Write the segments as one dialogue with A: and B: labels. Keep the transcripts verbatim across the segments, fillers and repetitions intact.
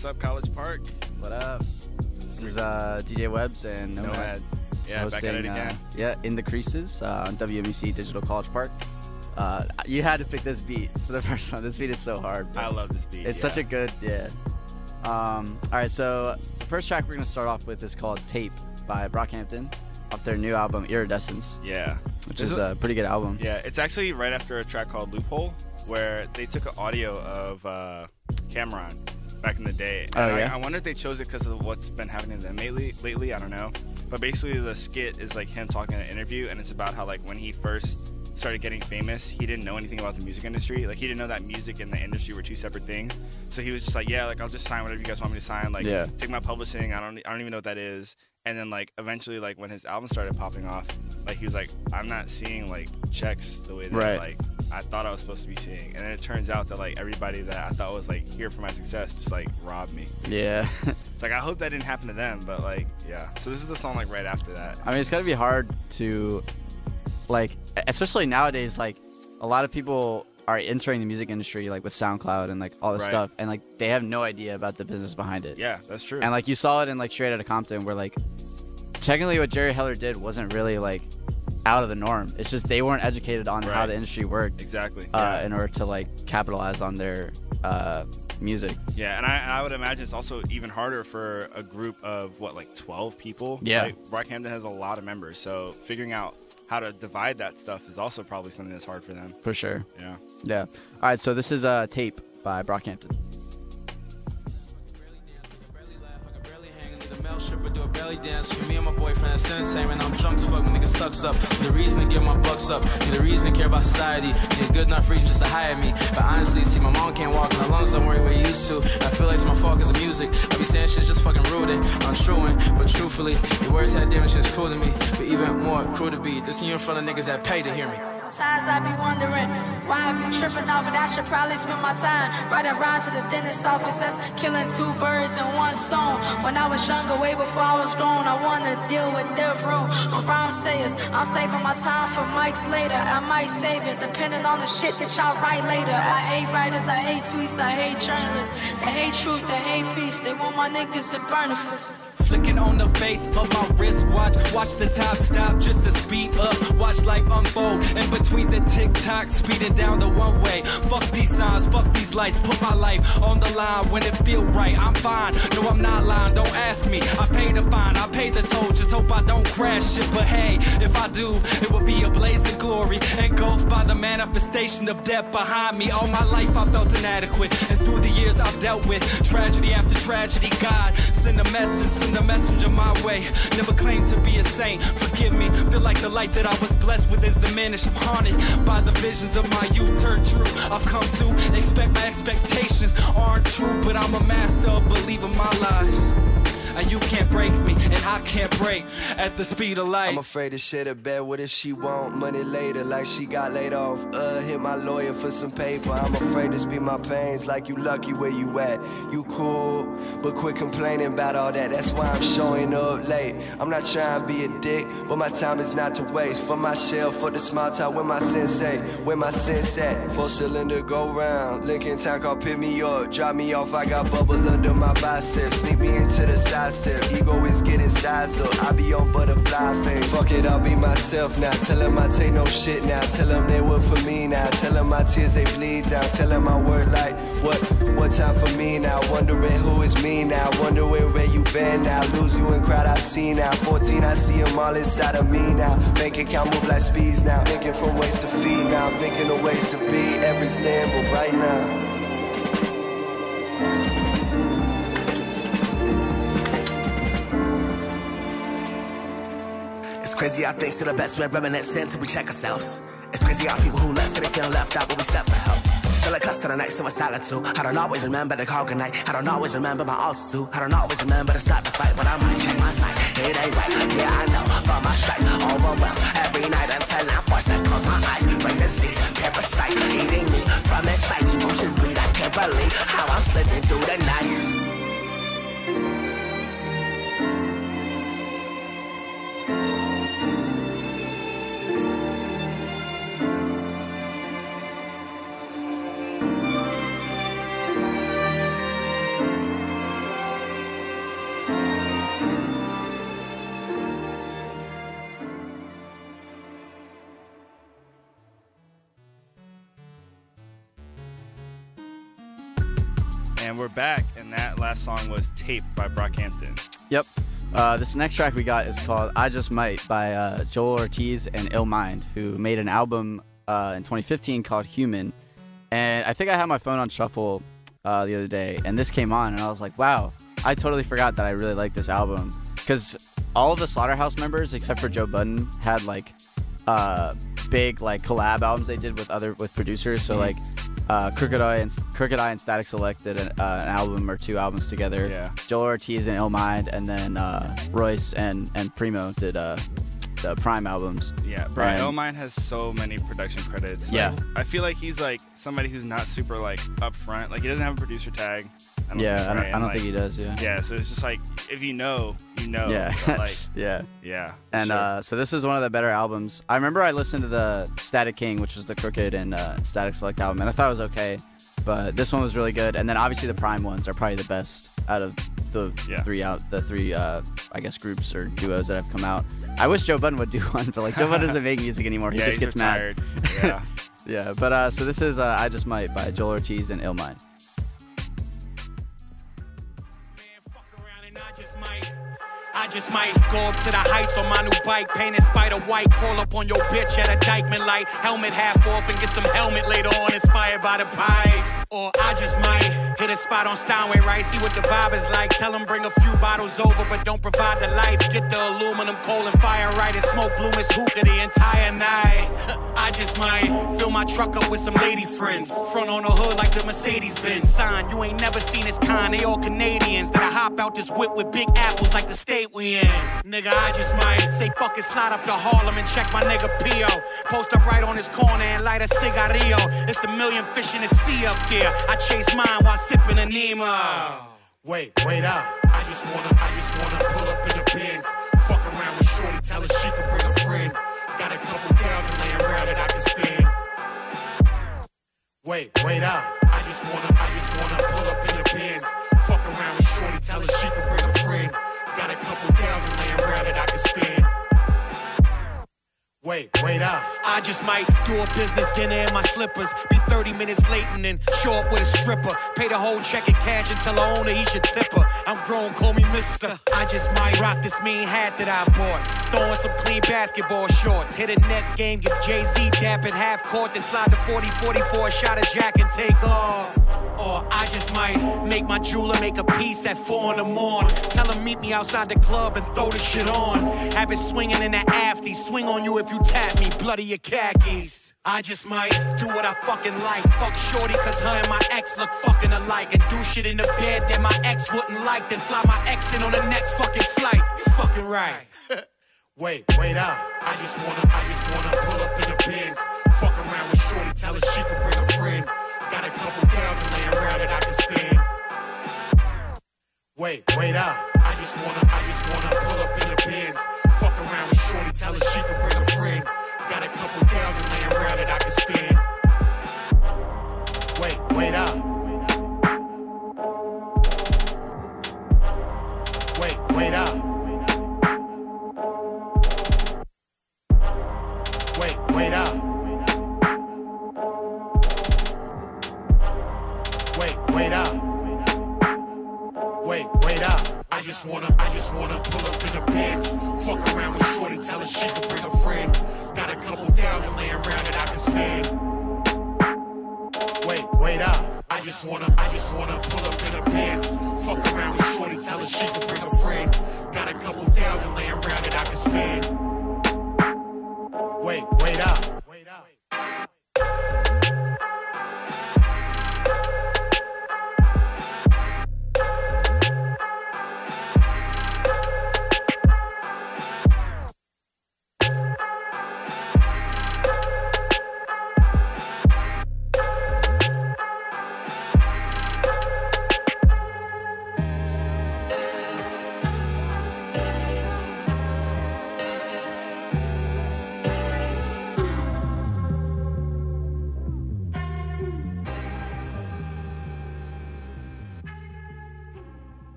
A: What's up, College Park?
B: What up? This is uh, D J Webbs and Nomad.
A: Nomad. Yeah,
B: hosting,
A: back at it again.
B: Uh, yeah, in the Creases uh, on W M U C Digital College Park. Uh, you had to pick this beat for the first one. This beat is so hard. Bro.
A: I love this beat.
B: It's
A: yeah.
B: such a good, yeah. Um, all right, so the first track we're going to start off with is called Tape by Brockhampton off their new album Iridescence.
A: Yeah.
B: Which
A: this
B: is a, a pretty good album.
A: Yeah, it's actually right after a track called Loophole where they took an audio of uh, Cameron back in the day. And
B: oh, yeah?
A: I, I wonder if they chose it because of what's been happening to them lately, lately. I don't know. But basically the skit is like him talking in an interview, and it's about how like when he first started getting famous, he didn't know anything about the music industry. Like he didn't know that music and the industry were two separate things. So he was just like, yeah, like I'll just sign whatever you guys want me to sign. Like
B: yeah.
A: take my publishing. I don't I don't even know what that is. And then like eventually like when his album started popping off, like he was like, I'm not seeing like checks the way that
B: right.
A: like I thought I was supposed to be seeing. And then it turns out that like everybody that I thought was like here for my success just like robbed me.
B: Yeah.
A: It's like I hope that didn't happen to them, but like yeah. So this is the song like right after that.
B: I mean, it's gotta be hard to like, especially nowadays, like a lot of people are entering the music industry like with SoundCloud and like all this
A: right.
B: stuff, and like they have no idea about the business behind it.
A: Yeah, that's true.
B: And like you saw it in like Straight Outta Compton, where like technically what Jerry Heller did wasn't really like out of the norm. It's just they weren't educated on
A: right.
B: how the industry worked
A: exactly
B: uh,
A: yeah.
B: in order to like capitalize on their uh, music.
A: Yeah, and I, I would imagine it's also even harder for a group of what like twelve people.
B: Yeah,
A: like, Brockhampton has a lot of members, so figuring out how to divide that stuff is also probably something that's hard for them.
B: For sure.
A: Yeah.
B: Yeah. All right, so this is a uh, Tape by Brockhampton.
C: Stripper do a belly dance for me and my boyfriend. That's insane, man. I'm drunk as fuck. My nigga sucks up. Need a reason to get my bucks up. Need a reason to care about society. Need a good enough reason just to hire me. But honestly, see, my mom can't walk in her lungs. Don't worry, we're used to. I feel like it's my fault because of music. I be saying shit just fucking rude and untrueing. But truthfully, your words had damage, it's cruel to me. But even more cruel to be. This you in front of niggas that pay to hear me.
D: Sometimes I be wondering why I be tripping off, and I should probably spend my time writing rhymes to the dentist's office. That's killing two birds in one stone. When I was younger, way before I was grown, I wanna deal with death row of rhyme sayers. I'm saving my time for mics later. I might save it, depending on the shit that y'all write later. I hate writers, I hate tweets, I hate journalists. They hate truth, they hate peace. They want my niggas to burn the fist.
C: Flicking on the face of my wristwatch. Watch the time stop just to speed up. Watch life unfold in between the tick-tock. Speeding down the one way. Fuck these signs, fuck these lights. Put my life on the line when it feel right. I'm fine, no I'm not lying, don't ask me. I pay the fine, I pay the toll. Just hope I don't crash it. But hey, if I do, it will be a blaze of glory. Engulfed by the manifestation of death behind me. All my life I felt inadequate. And through the years I've dealt with tragedy after tragedy. God, send a message, send a messenger my way. Never claimed to be a saint, forgive me. Feel like the light that I was blessed with is diminished. I'm haunted by the visions of my youth turned true. I've come to expect my expectations aren't true, but I'm a master of believing my lies. And you can't break me, and I can't break at the speed of light.
E: I'm afraid to shit her bed. What if she want money later, like she got laid off? Uh, hit my lawyer for some paper. I'm afraid to speak my pains, like you lucky where you at. You cool, but quit complaining about all that. That's why I'm showing up late. I'm not trying to be a dick, but my time is not to waste. For my shell, for the small talk with my sensei, where my sense at. Four cylinder go round, Lincoln Town car pick me up, drop me off. I got bubble under my biceps, sneak me into the side. Step. Ego is getting sized up. I be on butterfly face. Fuck it, I'll be myself now. Tell them I take no shit now. Tell them they work for me now. Tell them my tears they bleed down. Tell them I work like what? What time for me now? Wondering who is me now. Wondering where you been now. Lose you in crowd I see now. fourteen I see them all inside of me now. Bank account move like speeds now. Thinking from ways to feed now. Thinking of ways to be everything, but right now.
F: It's crazy how things to the best, we're reminiscent till we check ourselves. It's crazy how people who left till they feel left out, but we step for help. Still a cuss to the night, so I silent too. I don't always remember the call goodnight. I don't always remember my altitude. I don't always remember to start the fight, but I might check my sight. It ain't right, yeah I know, but my strike overwhelmed every night until I'm forced to close my eyes. Bring disease, parasite, eating me from inside. Emotions bleed, I can't believe how I'm slipping through the night.
A: And we're back, and that last song was Tape by Brockhampton.
B: Yep. Uh, this next track we got is called I Just Might by uh, Joel Ortiz and Ill Mind, who made an album uh, in twenty fifteen called Human. And I think I had my phone on shuffle uh, the other day, and this came on, and I was like, wow, I totally forgot that I really liked this album. Because all of the Slaughterhouse members, except for Joe Budden, had like uh, big like collab albums they did with other with producers. So like uh, Crooked Eye and Crooked Eye and Static Select did an, uh, an album or two albums together.
A: Yeah.
B: Joel Ortiz and Ill Mind, and then uh, Royce and and Primo did uh, the Prime albums.
A: Yeah, bro.
B: And-
A: Ill Mind has so many production credits. Like,
B: Yeah.
A: I feel like he's like somebody who's not super like upfront. Like he doesn't have a producer tag. I don't
B: Yeah,
A: think,
B: I don't,
A: right?
B: I don't
A: And,
B: think he
A: like,
B: does. Yeah.
A: Yeah, so it's just like if you know, you know.
B: Yeah.
A: But, like
B: yeah.
A: yeah.
B: And
A: sure.
B: uh, so this is one of the better albums. I remember I listened to the Static King, which was the Crooked and uh, Static Select album, and I thought it was okay. But this one was really good. And then obviously the Prime ones are probably the best out of the
A: Yeah.
B: three out the three uh, I guess groups or duos that have come out. I wish Joe Budden would do one, but like Joe Budden doesn't make music anymore. He
A: yeah,
B: just
A: he's
B: gets
A: retired.
B: mad.
A: Yeah.
B: Yeah. But uh, so this is uh, I Just Might by Joel Ortiz and Ill Mind.
G: I just might go up to the heights on my new bike, painted spider white, crawl up on your bitch at a Dykeman light, helmet half off and get some helmet later on, inspired by the pipes. Or I just might hit a spot on Steinway, right? See what the vibe is like. Tell them bring a few bottles over, but don't provide the lights. Get the aluminum, coal and fire right, and smoke bloom as hookah the entire night. I just might fill my truck up with some lady friends, front on the hood like the Mercedes Benz sign. You ain't never seen this kind, they all Canadians. That I hop out this whip with big apples like the state we in. Nigga, I just might say fucking slide up to Harlem and check my nigga P O. Post up right on his corner and light a cigarillo. It's a million fish in the sea up there. I chase mine while sipping a Nemo. Wait, wait up. I just wanna, I just wanna pull up in the Benz. Fuck around with Shorty, tell her she can bring a friend. Got a couple thousand laying around that I can spend. Wait, wait up. I just wanna, I just wanna pull up in the Benz. Fuck around with Shorty, tell her she can bring a friend. Got a couple thousand laying around that I can spend. Wait, wait up. I just might do a business dinner in my slippers. Be thirty minutes late and then show up with a stripper. Pay the whole check in cash and tell the owner he should tip her. I'm grown, call me mister. I just might rock this mean hat that I bought. Throwing some clean basketball shorts. Hit a Nets game, give Jay-Z dap at half court. Then slide the forty forty-four, shot a jack and take off. Or I just might make my jeweler make a piece at four in the morning. Tell him meet me outside the club and throw the shit on. Have it swinging in the afty. Swing on you if you tap me, bloody your khakis. I just might do what I fucking like. Fuck Shorty cause her and my ex look fucking alike. And do shit in the bed that my ex wouldn't like. Then fly my ex in on the next fucking flight. You fucking right. Wait, wait up. I just wanna, I just wanna pull up in the Benz. Fuck around with Shorty, tell her she can bring a friend. Got a couple thousand laying around that I can spend. Wait, wait up. I just wanna, I just wanna pull up in the Benz. Fuck around with Shorty, tell her she can bring a friend. Got a couple thousand laying around that I can spend. Wait, wait up. Wait, wait up. Wait, wait up. Wait, wait up. Wait, wait up. I just wanna, I just wanna pull up in the Benz. Fuck around with Shorty, tell her she can bring a friend. Got a couple thousand laying around that I can spend. Wait, wait up. I just wanna, I just wanna pull up in the Benz. Fuck around with Shorty, tell her she can bring a friend. Got a couple thousand laying around that I can spend. Wait, wait up. Wait up.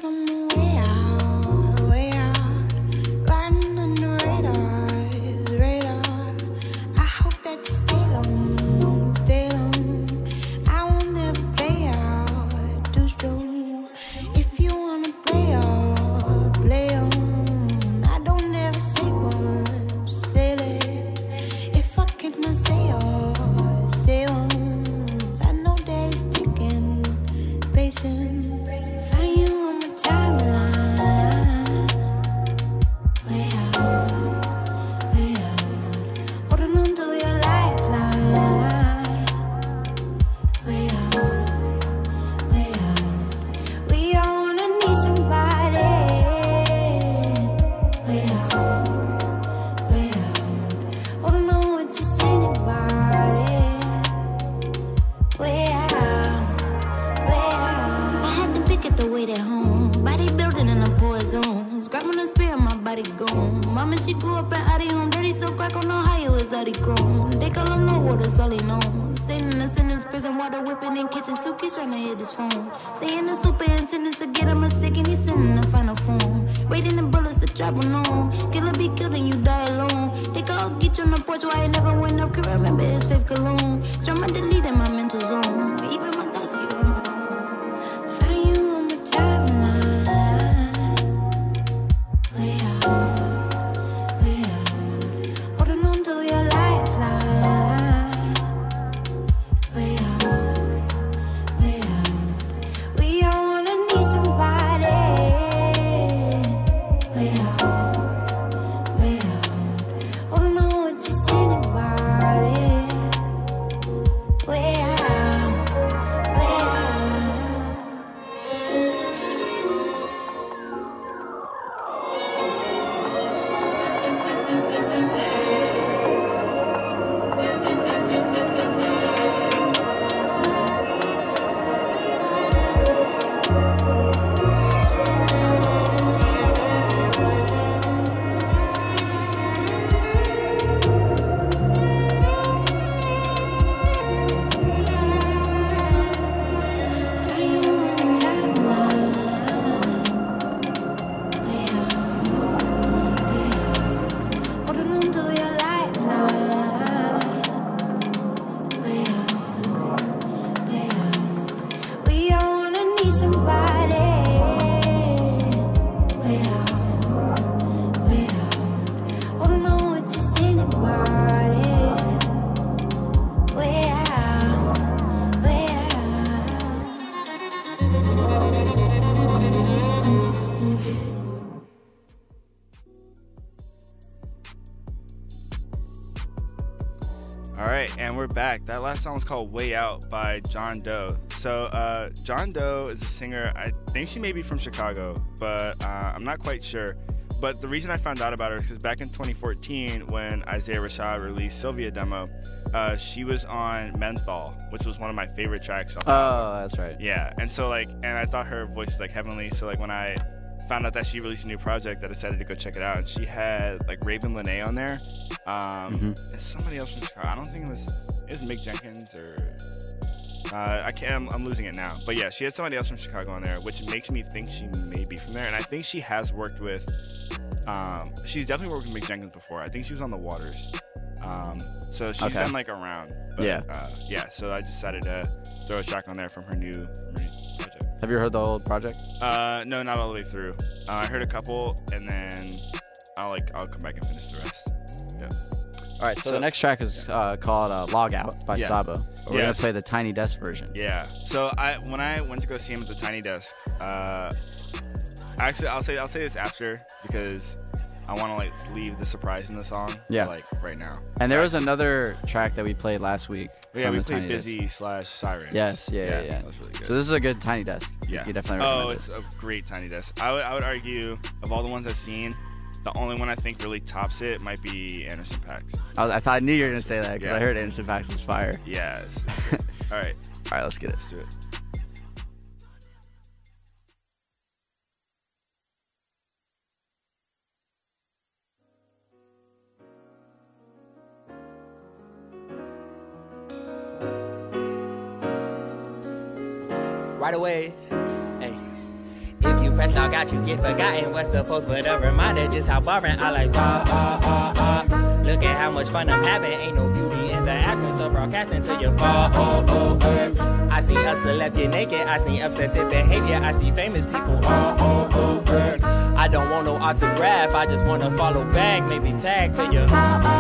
H: from way out, way out, riding on the radar's radar. I hope that you stay long, stay long. I will never play out, too strong. If you wanna play out, play on. I don't ever say much, say less. If I could not say all, say once. I know that it's taking patience. Find you on my timeline, way out, way out. Holding on to your lifeline, way out, way out. We all wanna need somebody, way out, way out. Holding on with just anybody, way out, way out. I had to pick up the weight at home, body building in a poor zones. Grabbing the spirit, my body gone. Mama, she grew up in Addy home, daddy so crack on Ohio is Addy grown. They call him no waters, all he knows. Staying in the sentence, prison water whipping in kitchen suitcase, trying to hit his phone. Saying the superintendent to get him a sick and he's sending the final form. Waiting the bullets to travel on. Killer be killed and you die alone. They call get you on the porch why I never went up. Could remember his fifth cologne. Drama deleting my mental zone. Even my thoughts, you on my own. Find you on my timeline, way out, way out. Holding on to your lifeline, way out, way out. We all wanna need somebody, way out, way out. Holding on with just anybody, way out, way out. Find you on my timeline, way out, way out. Holding on to your lifeline, way out, way out. We all wanna need somebody, way out, way out. Holding on with just anybody, way out, way out.
A: All right, and we're back. That last song was called Way Out by John Doe. So uh, John Doe is a singer. I think she may be from Chicago, but uh, I'm not quite sure. But the reason I found out about her is because back in twenty fourteen, when Isaiah Rashad released Sylvia Demo, uh, she was on Menthol, which was one of my favorite tracks off the album.
B: Oh, that's right.
A: Yeah, and so like, and I thought her voice was like heavenly. So like when I found out that she released a new project, I decided to go check it out. And she had like Raven Lene on there, um,
B: Mhm.
A: and somebody else from Chicago. I don't think it was it was Mick Jenkins or uh, I can't. I'm, I'm losing it now. But yeah, she had somebody else from Chicago on there, which makes me think she may be from there. And I think she has worked with. Um, she's definitely worked with Mick Jenkins before. I think she was on The Waters. Um, so she's
B: Okay.
A: been like around. But,
B: Yeah.
A: Uh, yeah. So I decided to throw a track on there from her new, from her new project.
B: Have you heard the whole project?
A: Uh, no, not all the way through. Uh, I heard a couple, and then I'll like I'll come back and finish the rest. Yeah.
B: All right, so,
A: So-
B: the next track is uh, called uh, Log Out by
A: Yeah.
B: Sabo. We're
A: Yes.
B: going to play the Tiny Desk version.
A: Yeah. So I when I went to go see him at the Tiny Desk, uh, actually I'll say I'll say this after because I want to like leave the surprise in the song.
B: Yeah.
A: Like right now.
B: And
A: So
B: there was
A: actually-
B: another track that we played last week.
A: Yeah,
B: from
A: we
B: the
A: played
B: Tiny Desk.
A: Busy slash Sirens.
B: Yes, yeah, yeah, yeah.
A: That's really good.
B: So this is a good Tiny Desk.
A: yeah.
B: You definitely recommend
A: Oh,
B: it.
A: it's a great Tiny Desk. I would I would argue of all the ones I've seen, the only one I think really tops it might be Anderson .Paaks.
B: I, was, I thought I knew you were going to say that because
A: Yeah.
B: I heard Anderson .Paaks was fire.
A: Yeah. It's, it's great. All right.
B: All right, let's get it.
A: Let's do it.
I: Right away. Hey, if you
C: you press log out, you get forgotten. What's the post but a reminder just how boring our lives are. Uh, uh, uh. Look at how much fun I'm having. Ain't no beauty in the absence of broadcasting till you fall. Oh, oh, oh. I see a celeb get naked. I see obsessive behavior. I see famous people all over. I don't want no autograph. I just want to follow back. Maybe tag to you.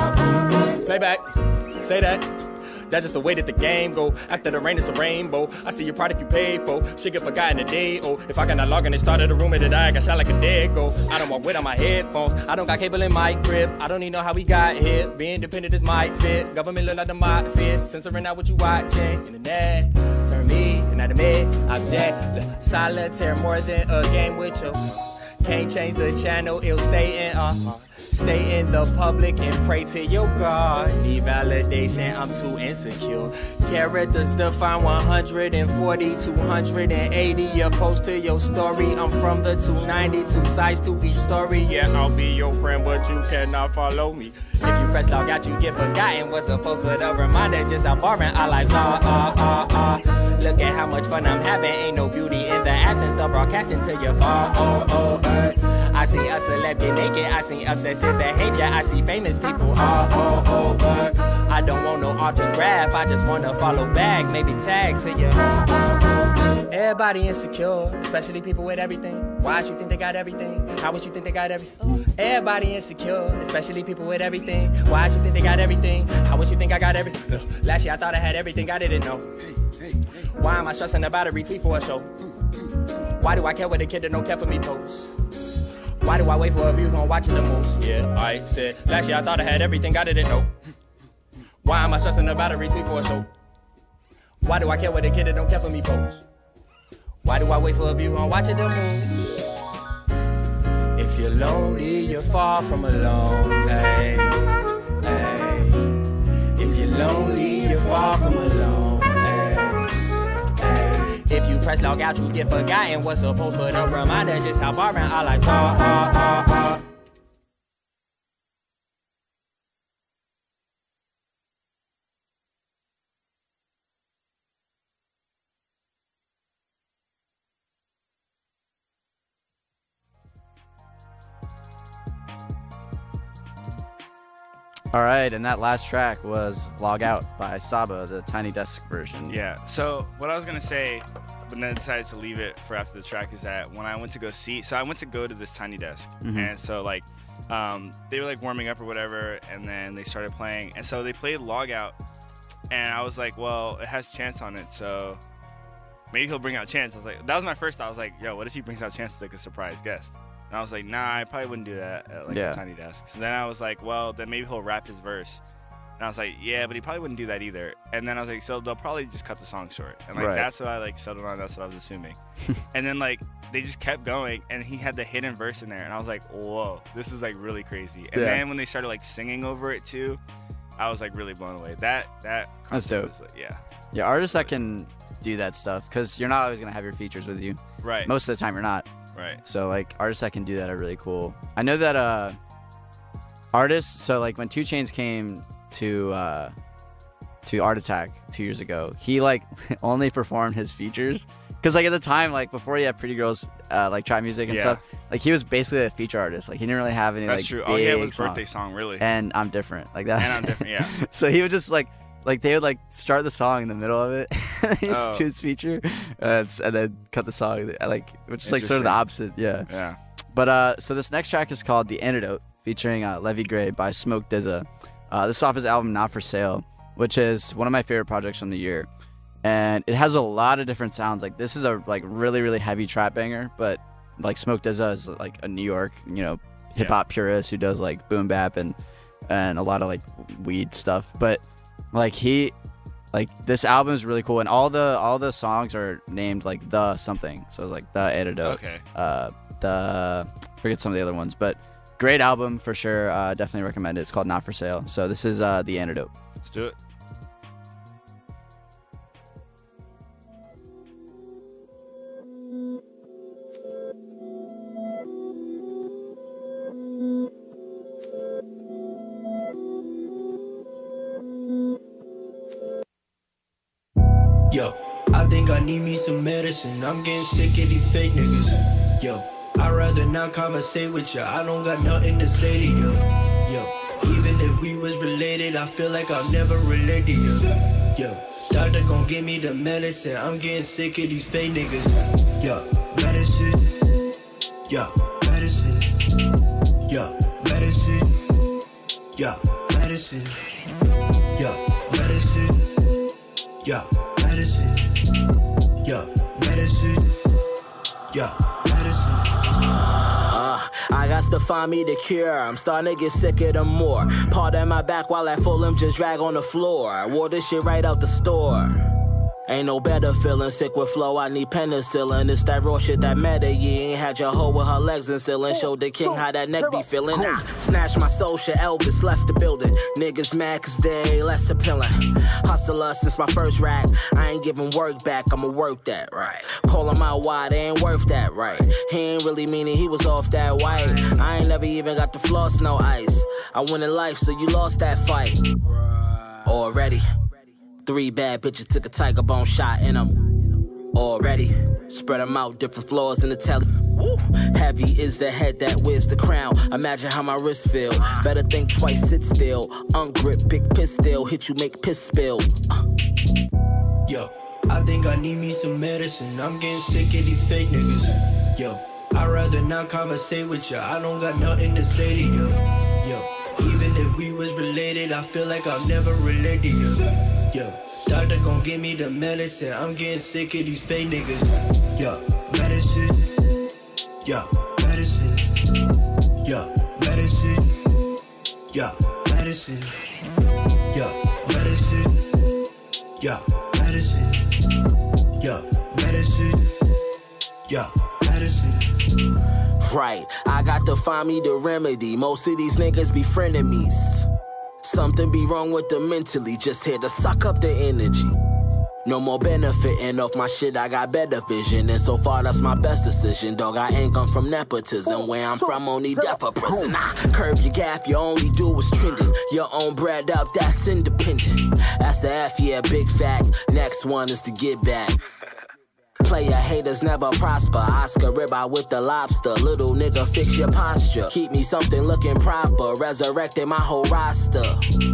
C: Play back. Say that. That's just the way that the game go. After the rain, it's a rainbow. I see your product you paid for. Shit get forgotten today. Oh, if I cannot log in and start of the room, it'll die. I got shot like a dead go. I don't walk with on my headphones. I don't got cable in my crib. I don't even know how we got here. Being independent is my fit. Government look like the might fit. Censoring out what you watching. Internet, turn me, and not a mid object. Solitaire more than a game with you. Can't change the channel, it'll stay in. Uh-huh. Stay in the public and pray to your God. Need validation, I'm too insecure. Characters define one hundred forty, two hundred eighty. You post to your story. I'm from the two ninety, two sides to each story. Yeah, I'll be your friend, but you cannot follow me. If you press log out, you get forgotten. What's a post with a reminder? Just how boring our lives are. Uh, uh, uh. Look at how much fun I'm having. Ain't no beauty in the absence of broadcasting till you fall. Oh, oh, uh. I see a celeb get naked. I see obsessive behavior. I see famous people all over. I don't want no autograph. I just want to follow back. Maybe tag to you. Everybody insecure, especially people with everything. Why should you think they got everything? How would you think they got everything? Everybody insecure, especially people with everything. Why should you think they got everything? How would you think I got everything? Look, last year I thought I had everything, I didn't know. Why am I stressing about a retweet for a show? Why do I care what a kid that don't care for me posts? Why do I wait for a view when watching the most? Yeah, I said, last year I thought I had everything, I didn't know. Why am I stressing about a retweet for a show? Why do I care what a kid that don't care for me posts? Why do I wait for a view when watching the moves? If you're lonely, you're far from alone, hey, hey. If you're lonely, you're far from alone, hey, hey. If you press log out, you get forgotten. What's supposed but a reminder just how boring our lives are, are, are, are.
B: All right, and that last track was Log Out by Saba, the Tiny Desk version.
A: Yeah, so what I was going to say, but then decided to leave it for after the track, is that when I went to go see, so I went to go to this Tiny Desk, mm-hmm. and so like, um, they were like warming up or whatever, and then they started playing, and so they played Log Out, and I was like, well, it has Chance on it, so maybe he'll bring out Chance. I was like, that was my first thought. I was like, yo, what if he brings out Chance as like a surprise guest? And I was like, nah, I probably wouldn't do that at like yeah. a Tiny Desk. So then I was like, well, then maybe he'll rap his verse. And I was like, yeah, but he probably wouldn't do that either. And then I was like, so they'll probably just cut the song short. And like right. that's what I like settled on. That's what I was assuming. And then like they just kept going, and he had the hidden verse in there, and I was like, whoa, this is like really crazy. And yeah. then when they started like singing over it too, I was like really blown away. That that
B: that's dope.
A: Was, like, yeah,
B: yeah, artists that can do that stuff, because you're not always gonna have your features with you.
A: Right.
B: Most of the time, you're not.
A: Right.
B: So like artists that can do that are really cool. I know that uh artists, so like when two Chainz came to uh to Art Attack two years ago, he like only performed his features, because like at the time, like before he had Pretty Girls uh like Try Music and yeah. stuff, like he was basically a feature artist. Like he didn't really have any
A: That's
B: like
A: true.
B: big
A: Oh yeah, it was
B: songs.
A: Birthday Song, really.
B: And I'm Different. Like that.
A: And I'm Different, yeah.
B: So he would just like Like they would like start the song in the middle of it, just
A: oh.
B: do his feature, uh, and then cut the song. Like, which is like sort of the opposite, yeah.
A: Yeah.
B: But uh, so this next track is called "The Antidote," featuring uh, Levy Gray by Smoke D Z A. Uh, this is off his album "Not for Sale," which is one of my favorite projects from the year, and it has a lot of different sounds. Like this is a like really really heavy trap banger, but like Smoke D Z A is like a New York, you know, hip hop yeah. purist who does like boom bap and and a lot of like weed stuff, but. Like he, like this album is really cool, and all the all the songs are named like the something. So it's like the Antidote.
A: Okay.
B: Uh, the forget some of the other ones, but great album for sure. Uh, definitely recommend it. It's called Not for Sale. So this is uh the Antidote.
A: Let's do it.
E: Yo, I've
I: think I need me some medicine. I'm getting sick of these fake niggas. Yo, I'd rather not conversate with ya. I don't got nothing to say to you. Yo, even if we was related, I feel like I'll never relate to you. Yo, doctor gon' give me the medicine. I'm getting sick of these fake niggas. Yo, medicine. Yo, medicine. Yo, medicine. Yo, medicine. Yo, medicine. Yo, medicine. Yo, medicine. Yo, medicine.
F: Uh, I got to find me the cure. I'm starting to get sick of them more. Part of my back while I full them just drag on the floor. I wore this shit right out the store. Ain't no better feeling sick with flow. I need penicillin. It's that raw shit that matter. You ain't had your hoe with her legs and ceiling. Showed the king how that neck be feeling. Nah, snatch my social. Elvis left the building. Niggas mad cause they less appealing. Hustler since my first rack. I ain't giving work back. I'ma work that right. Call him out why they ain't worth that right. He ain't really meaning he was off that white. I ain't never even got the floss, no ice. I win in life, so you lost that fight already. Three bad bitches took a tiger bone shot in them already. Spread them out, different floors in the telly. Woo. Heavy is the head that wears the crown. Imagine how my wrist feel. Better think twice, sit still. Ungrip, big piss still. Hit you, make piss spill. Uh.
I: Yo, I think I need me some medicine. I'm getting sick of these fake niggas. Yo, I'd rather not conversate with ya. I don't got nothing to say to you. Yo, even if we was related, I feel like I'll never relate to you. Yo, doctor gon' give me the medicine. I'm getting sick of these fake niggas. Yo, medicine. Yo, medicine. Yo, medicine. Yo, medicine. Yo, medicine. Yo, medicine. Yo, medicine. Yo, medicine.
F: Right, I got to find me the remedy. Most of these niggas be frenemies. Something be wrong with them mentally, just here to suck up the energy. No more benefiting off my shit, I got better vision. And so far that's my best decision, dog. I ain't come from nepotism. Where I'm from, only death for prison. I curb your gap, you only do what's trending. Your own bread up, that's independent. That's a F, yeah, big fact. Next one is to get back. Player haters never prosper. Oscar ribeye with the lobster. Little nigga, fix your posture. Keep me something looking proper. Resurrected my whole roster.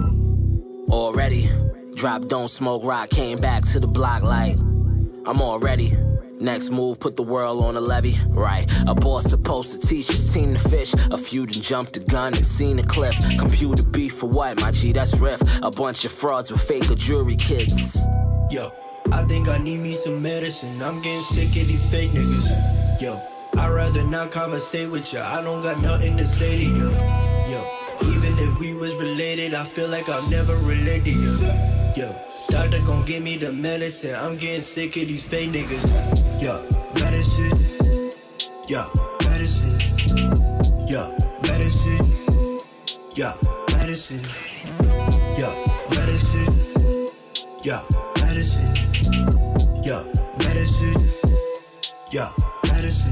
F: Already. Drop, don't smoke, rock. Came back to the block like I'm already. Next move, put the world on a levee. Right. A boss supposed to teach his team to fish. A few done jumped the gun and seen a cliff. Computer beef for what? My G, that's riff. A bunch of frauds with fake jewelry kits.
I: Yo, I think I need me some medicine. I'm getting sick of these fake niggas. Yo, I'd rather not conversate with ya. I don't got nothing to say to you. Yo, even if we was related, I feel like I'll never relate to you. Yo, doctor gon' give me the medicine. I'm getting sick of these fake niggas. Yo, medicine. Yo, medicine. Yo, medicine. Yo, medicine. Yo, medicine. Yo, medicine. Yo, medicine. Yo, medicine.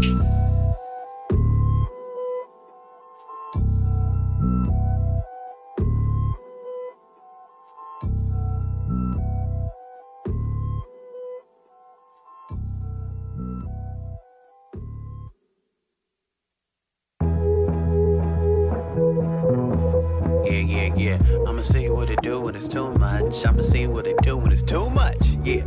J: Yeah, yeah, yeah. I'ma see what it do when it's too much. I'ma see what it do when it's too much. Yeah.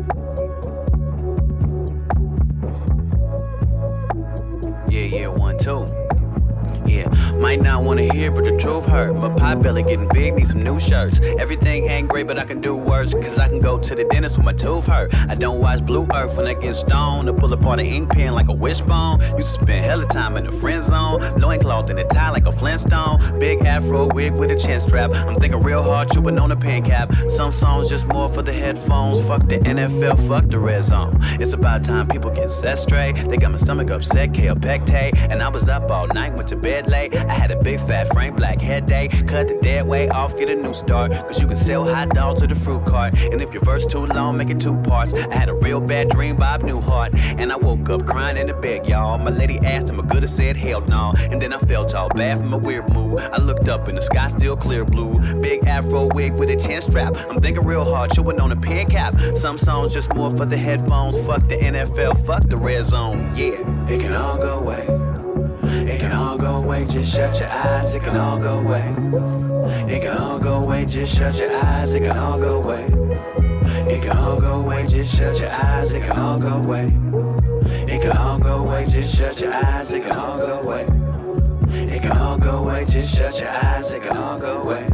J: Yeah, yeah, one, two. Yeah, might not wanna hear, but the truth hurt. My pot belly getting big, need some new shirts. Everything ain't great, but I can do worse. Cause I can go to the dentist when my tooth hurt. I don't watch Blue Earth when I get stoned. I pull apart an ink pen like a wishbone. Used to spend hella time in the friend zone. Loincloth in a tie like a Flintstone. Big afro wig with a chin strap. I'm thinking real hard, chewing on a pen cap. Some songs just more for the headphones. Fuck the N F L, fuck the red zone. It's about time people get set straight. They got my stomach upset, K O pectate. And I was up all night, went to bed late. I had a big fat frame, black head day. Cut the dead weight off, get a new start. Cause you can sell hot dogs to the fruit cart. And if your verse too long, make it two parts. I had a real bad dream, Bob Newhart. And I woke up crying in the bed, y'all. My lady asked him, I could have said hell no. And then I felt all bad from a weird mood. I looked up and the sky still clear blue. Big afro wig with a chin strap. I'm thinking real hard, chewing on a pen cap. Some songs just more for the headphones. Fuck the N F L, fuck the red zone, yeah.
I: It can all go away. It can all go away, just shut your eyes. It can all go away. It can all go away, just shut your eyes. It can all go away. It can all go away, just shut your eyes. It can all go away. It can all go away, just shut your eyes. It can all go away. It can all go away, just shut your eyes. It can all go away.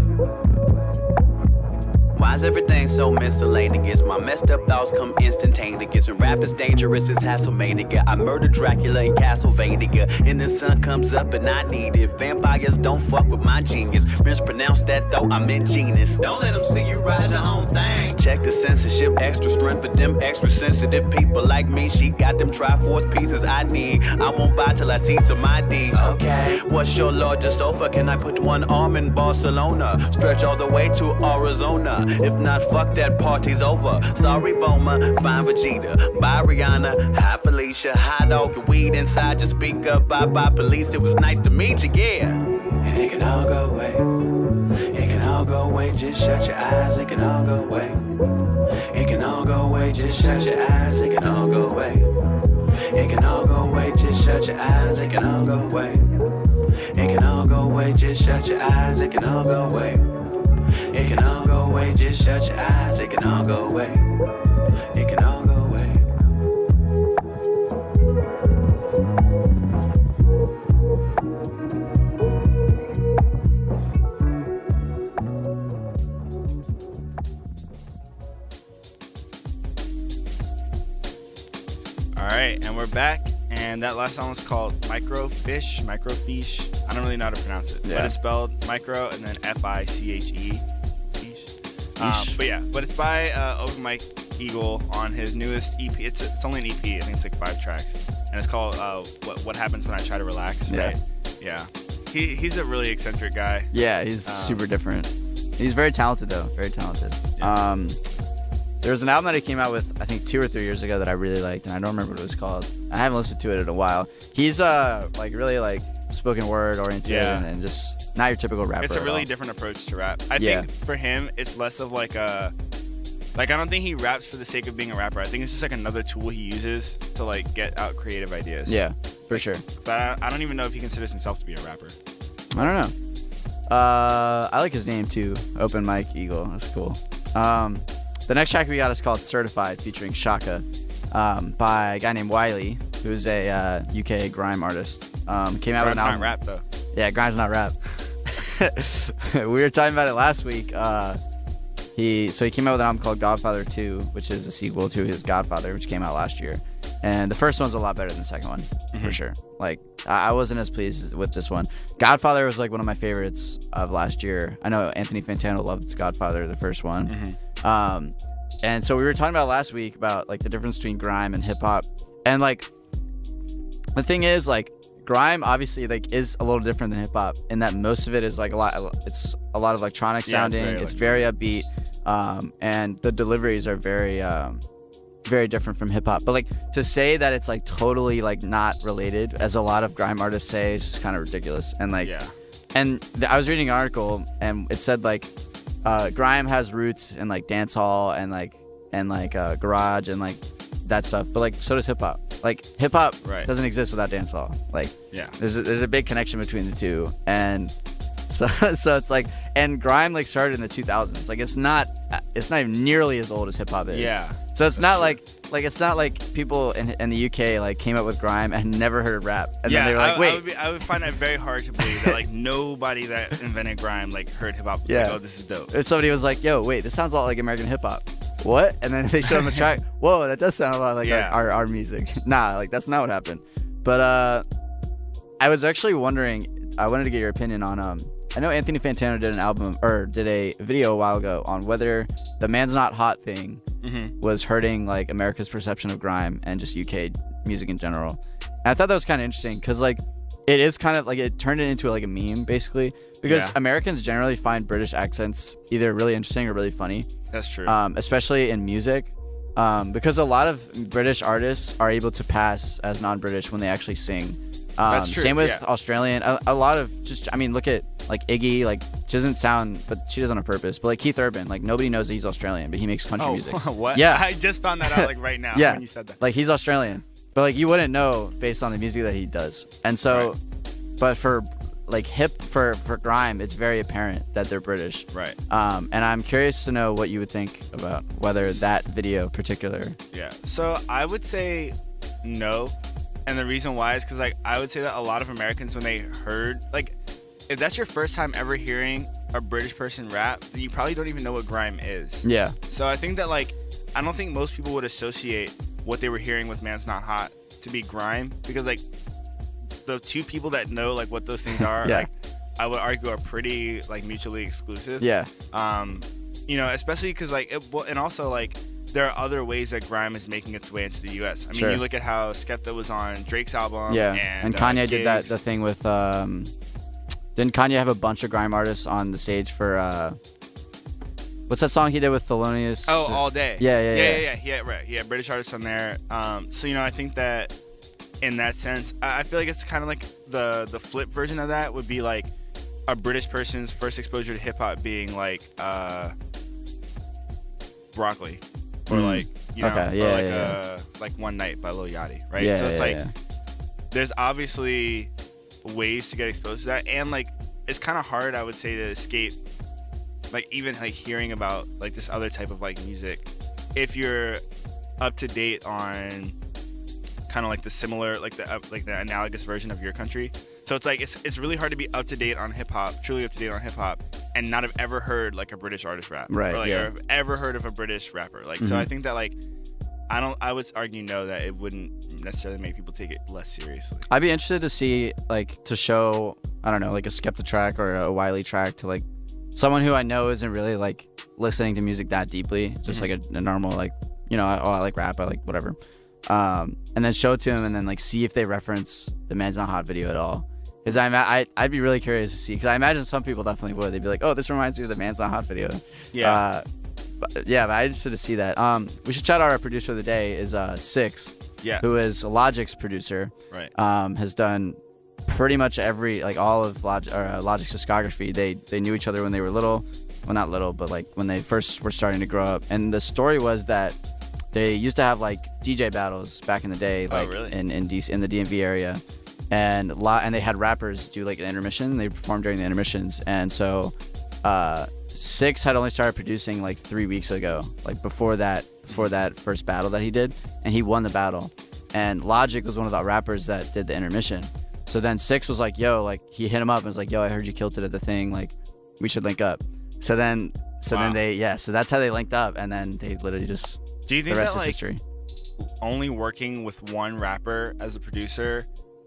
J: Why is everything so miscellaneous? My messed up thoughts come instantaneous. And rap is dangerous as Hasselmania. I murdered Dracula in Castlevania. And the sun comes up and I need it. Vampires don't fuck with my genius. Mispronounce that though, I'm ingenious. Don't let them see you ride your own thing. Check the censorship, extra strength for them extra sensitive people like me. She got them Triforce pieces I need. I won't buy till I see some I D. Okay, what's your largest sofa? Can I put one arm in Barcelona? Stretch all the way to Arizona. If not, fuck that, party's over. Sorry, Boma, fine Vegeta. Bye, Rihanna. Hi, Felicia. Hi, dog, your weed inside your speaker. Bye, bye, police. It was nice to meet you, yeah.
I: And it can all go away. It can all go away, just shut your eyes. It can all go away. It can all go away, just shut your eyes. It can all go away. It can all go away, just shut your eyes. It can all go away. It can all go away, just shut your eyes. It can all go away. It can all go away, just shut your eyes. It can all go away. It can all go away.
A: All right, and we're back. And that last song was called Microfiche, Microfiche. I don't really know how to pronounce it,
B: yeah.
A: but it's spelled micro and then F I C H E. Um, but yeah, but it's by uh, Open Mike Eagle on his newest E P. It's it's only an E P. I think it's like five tracks, and it's called uh, "What What Happens When I Try to Relax."
B: Yeah.
A: Right? Yeah. He he's a really eccentric guy.
B: Yeah, he's um, super different. He's very talented though, very talented.
A: Yeah.
B: Um, there was an album that he came out with, I think two or three years ago that I really liked, and I don't remember what it was called. I haven't listened to it in a while. He's uh like really like spoken word oriented
A: Yeah.
B: and, and just not your typical rapper.
A: It's a
B: at
A: really
B: all.
A: different approach to rap. I
B: Yeah.
A: think for him, it's less of like a like I don't think he raps for the sake of being a rapper. I think it's just like another tool he uses to like get out creative ideas.
B: Yeah, for sure.
A: But I, I don't even know if he considers himself to be a rapper.
B: I don't know. Uh, I like his name too, Open Mike Eagle. That's cool. Um, the next track we got is called Certified, featuring Shaka, um, by a guy named Wiley, who's a uh, U K grime artist. Um, came out with
A: Grime's
B: an album.
A: not rap though.
B: Yeah, grime's not rap. We were talking about it last week. Uh, he so he came out with an album called Godfather two, which is a sequel to his Godfather, which came out last year. And the first one's a lot better than the second one, mm-hmm. for sure. Like, I, I wasn't as pleased with this one. Godfather was like one of my favorites of last year. I know Anthony Fantano loved Godfather, the first one. Mm-hmm. Um, and so we were talking about last week about like the difference between grime and hip hop. And like, the thing is, like, grime obviously like is a little different than hip hop in that most of it is like a lot. It's a lot of electronic sounding.
A: Yeah,
B: it's very, it's very upbeat, um, and the deliveries are very. Um, very different from hip-hop, but like to say that it's like totally like not related, as a lot of grime artists say, is kind of ridiculous. And like
A: yeah.
B: and th- I was reading an article and it said like uh grime has roots in like dance hall and like and like uh garage and like that stuff, but like so does hip-hop. Like hip-hop
A: right.
B: doesn't exist without dance hall. Like
A: yeah
B: there's a, there's a big connection between the two. And so so it's like, and grime like started in the two thousands. Like it's not it's not even nearly as old as hip-hop is.
A: yeah
B: So it's not true. like like it's not like people in in the U K like came up with grime and never heard of rap, and
A: yeah,
B: then they were like,
A: I,
B: wait.
A: I would, be, I would find that very hard to believe that like nobody that invented grime like heard hip hop. It's
B: Yeah.
A: like, oh, this is dope.
B: If somebody was like, yo, wait, this sounds a lot like American hip hop. What? And then they showed them the track. Whoa, that does sound a lot like
A: Yeah.
B: our, our our music. Nah, like that's not what happened. But uh, I was actually wondering. I wanted to get your opinion on um. I know Anthony Fantano did an album or did a video a while ago on whether the "Man's Not Hot" thing
A: Mm-hmm.
B: was hurting like America's perception of grime and just U K music in general. And I thought that was kind of interesting because like it is kind of like it turned it into like a meme basically because
A: Yeah.
B: Americans generally find British accents either really interesting or really funny.
A: That's true.
B: Um, especially in music, um, because a lot of British artists are able to pass as non-British when they actually sing. Um,
A: That's true,
B: Same with
A: yeah.
B: Australian. A, a lot of just, I mean, look at like Iggy. Like she doesn't sound, but she does on purpose. But like Keith Urban, like nobody knows that he's Australian, but he makes country
A: oh,
B: music.
A: what?
B: Yeah,
A: I just found that out like right now
B: yeah,
A: when you said that.
B: like he's Australian, but like you wouldn't know based on the music that he does. And so,
A: Right.
B: but for like hip for for grime, it's very apparent that they're British.
A: Right.
B: Um, and I'm curious to know what you would think about whether that video particular.
A: Yeah. So I would say no. And the reason why is because, like, I would say that a lot of Americans, when they heard, like, if that's your first time ever hearing a British person rap, then you probably don't even know what grime is.
B: Yeah.
A: So I think that, like, I don't think most people would associate what they were hearing with Man's Not Hot to be grime because, like, the two people that know, like, what those things are,
B: Yeah.
A: like, I would argue are pretty, like, mutually exclusive.
B: Yeah.
A: Um, you know, especially because, like, it, well, and also, like, there are other ways that grime is making its way into the U S. I mean,
B: Sure.
A: you look at how Skepta was on Drake's album.
B: Yeah.
A: And,
B: And
A: uh,
B: Kanye did that
A: Gigs.
B: the thing with um didn't Kanye have a bunch of grime artists on the stage for uh what's that song he did with Thelonious?
A: Oh, All Day.
B: Yeah, yeah,
A: yeah,
B: yeah.
A: yeah, yeah. He had, right. He had British artists on there. Um, so you know, I think that in that sense, I I feel like it's kind of like the the flip version of that would be like a British person's first exposure to hip hop being like uh, Broccoli, or
B: Mm.
A: like you know,
B: Okay,
A: or
B: yeah,
A: like
B: yeah,
A: uh, like One Night by Lil Yachty, right?
B: Yeah,
A: so it's
B: yeah,
A: like
B: yeah.
A: there's obviously ways to get exposed to that, and like it's kind of hard, I would say, to escape like even like hearing about like this other type of like music if you're up to date on kind of like the similar like the uh, like the analogous version of your country. So it's like it's it's really hard to be up to date on hip hop, truly up to date on hip hop, and not have ever heard like a British artist rap,
B: Right,
A: Or like
B: yeah.
A: or have ever heard of a British rapper. Like so,
B: Mhm.
A: I think that like I don't I would argue no that it wouldn't necessarily make people take it less seriously.
B: I'd be interested to see like to show I don't know like a Skepta track or a Wiley track to like someone who I know isn't really like listening to music that deeply, just
A: Mhm.
B: like a, a normal like you know oh I like rap I like whatever, um, and then show it to him and then like see if they reference the Man's Not Hot video at all. Because I, I, I'd be really curious to see. Because I imagine some people definitely would. They'd be like, "Oh, this reminds me of the Man's Not Hot video."
A: Yeah.
B: Uh, but, yeah, but I just to see that. Um, we should shout out our producer of the day is uh Six.
A: Yeah.
B: Who is Logic's producer.
A: Right.
B: Um, has done pretty much every like all of Log- or, uh, Logic's discography. They they knew each other when they were little. Well, not little, but like when they first were starting to grow up. And the story was that they used to have like D J battles back in the day,
A: Oh,
B: like
A: really?
B: in in, D- in the D M V area. And lot and they had rappers do like an intermission. They performed during the intermissions, and so uh, Six had only started producing like three weeks ago, like before that before that first battle that he did, and he won the battle. And Logic was one of the rappers that did the intermission. So then Six was like, "Yo," like he hit him up and was like, "Yo, I heard you killed it at the thing. Like, we should link up." So then, so
A: Wow.
B: then they yeah, so that's how they linked up, and then they literally just
A: Do you think
B: the rest
A: that
B: is
A: like
B: history.
A: only working with one rapper as a producer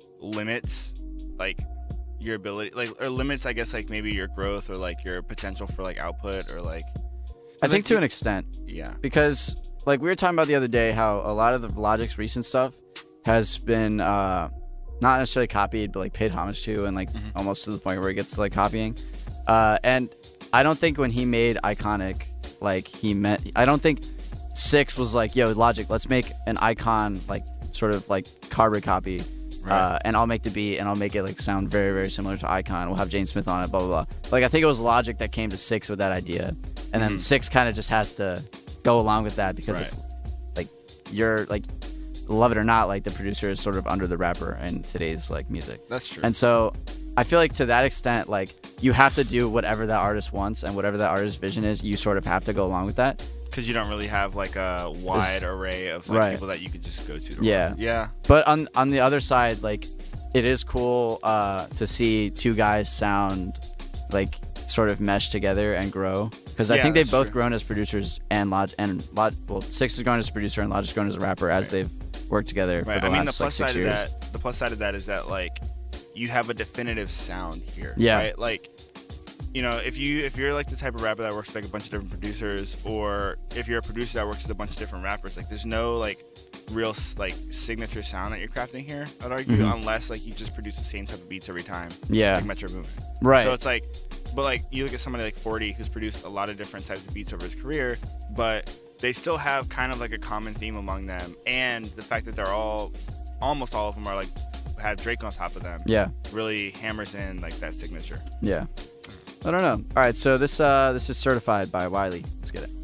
A: limits like your ability like or limits I guess like maybe your growth or like your potential for like output or like
B: I think
A: like,
B: to
A: you-
B: an extent.
A: yeah
B: Because like we were talking about the other day how a lot of the Logic's recent stuff has been uh, not necessarily copied, but like paid homage to, and like
A: Mhm.
B: almost to the point where it gets to like copying. Uh, and I don't think when he made Iconic, like he meant, I don't think Six was like, yo, Logic, let's make an Icon like sort of like carbon copy.
A: Right.
B: Uh, and I'll make the beat and I'll make it like sound very, very similar to Icon. We'll have James Smith on it, blah, blah, blah. Like I think it was Logic that came to Six with that idea. And then
A: Mhm.
B: Six kind of just has to go along with that because
A: Right.
B: it's like you're like, love it or not, like the producer is sort of under the rapper in today's like music.
A: That's true.
B: And so I feel like to that extent, like you have to do whatever that artist wants and whatever that artist's vision is, you sort of have to go along with that.
A: Because you don't really have like a wide array of like
B: Right.
A: people that you could just go to. to
B: Yeah.
A: run. Yeah.
B: But on on the other side, like it is cool uh, to see two guys sound like sort of mesh together and grow. Because I
A: Yeah,
B: think they've
A: that's
B: both
A: true.
B: grown as producers and Log and Log. Well, Six has grown as a producer and Logic's grown as a rapper as
A: Right.
B: they've worked together
A: Right.
B: for the
A: I mean, the
B: last like
A: plus
B: six
A: side of
B: years.
A: that, the plus side of that is that like you have a definitive sound here.
B: Yeah.
A: Right. Like, you know, if you if you're like the type of rapper that works with like a bunch of different producers, or if you're a producer that works with a bunch of different rappers, like there's no like real like signature sound that you're crafting here, I'd argue,
B: Mhm.
A: unless like you just produce the same type of beats every time.
B: Yeah.
A: Like Metro Boomin.
B: Right.
A: So it's like, but like you look at somebody like forty who's produced a lot of different types of beats over his career, but they still have kind of like a common theme among them, and the fact that they're all, almost all of them are like have Drake on top of them.
B: Yeah.
A: Really hammers in like that signature.
B: Yeah. I don't know. All right, so this uh, this is certified by Wiley. Let's get it.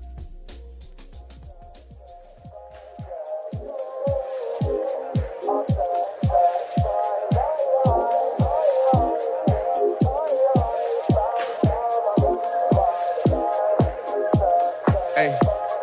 K: Hey.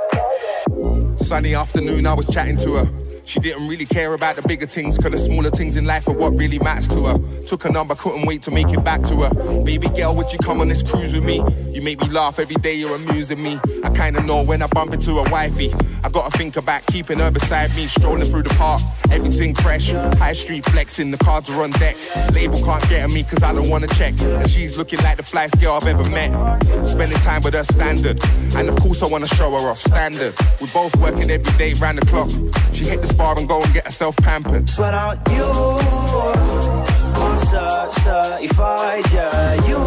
K: Sunny afternoon, I was chatting to her. She didn't really care about the bigger things, cause the smaller things in life are what really matters to her. Took her number, couldn't wait to make it back to her. Baby girl, would you come on this cruise with me? You make me laugh every day, you're amusing me. I kinda know when I bump into a wifey, I gotta think about keeping her beside me. Strolling through the park, everything fresh. High street flexing, the cards are on deck. Label can't get at me cause I don't wanna check. And she's looking like the flyest girl I've ever met. Spending time with her standard, and of course I wanna show her off standard. We're both working every day round the clock. She hit the bar and go and get herself pampered.
I: Sweat out you, I'm cer- certified, yeah, you,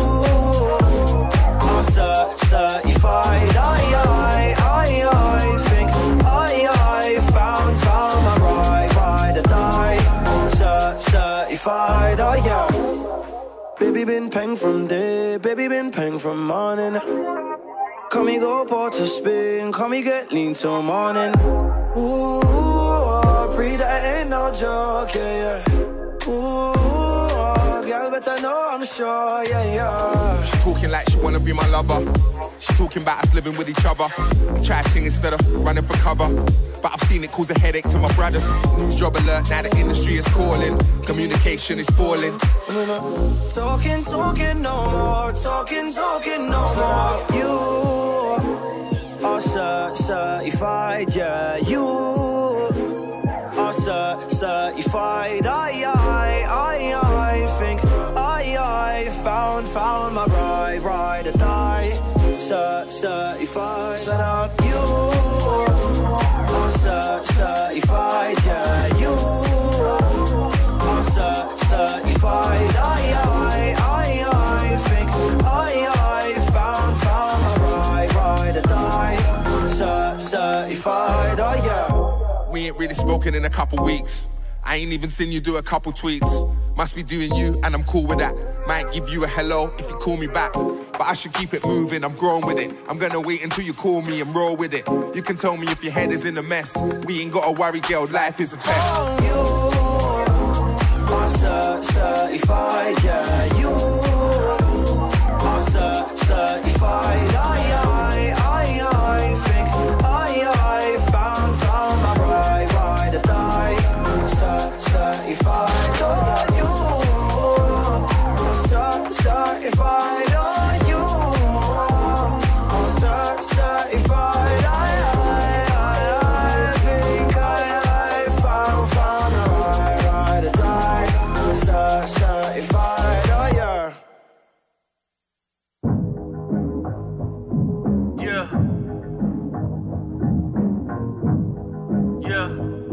I: I'm cer- certified, I, I, I, I think, I, I found, found my right, ride or die, cer- certified, oh yeah. Baby been paying from day, baby been paying from morning. Come me go port to Spain, come me get lean till morning. Ooh, pre that ain't no joke, yeah, yeah. Ooh, girl, but I know I'm sure, yeah, yeah.
K: She talking like she wanna be my lover. She talking about us living with each other. Chatting instead of running for cover. But I've seen it cause a headache to my brothers. New job alert, now the industry is calling. Communication is falling.
I: Talking, talking no more. Talking, talking no more. You are cer- certified, yeah. You are cer- certified. I, I, I, I think I, I found, found my right, right or die. Cer- certified. Set up you are cer- certified, yeah. You are cer- certified. I, I, I, I think I, I found, found my right, right or die. Cer- certified, oh yeah.
K: We ain't really spoken in a couple weeks. I ain't even seen you do a couple tweets. Must be doing you, and I'm cool with that. Might give you a hello if you call me back. But I should keep it moving, I'm grown with it. I'm gonna wait until you call me and roll with it. You can tell me if your head is in a mess. We ain't gotta worry, girl, life is a test.
I: Oh, you are cer- certified, yeah. You are cer- certified. I, I, I, I think I, I found, found my right, right or die. Cer- certified, oh, you are cer- certified, oh, you are cer- certified. I, I, I think I, I found, found my right, right or die. Cer- certified, oh yeah.
L: Yeah. Yeah.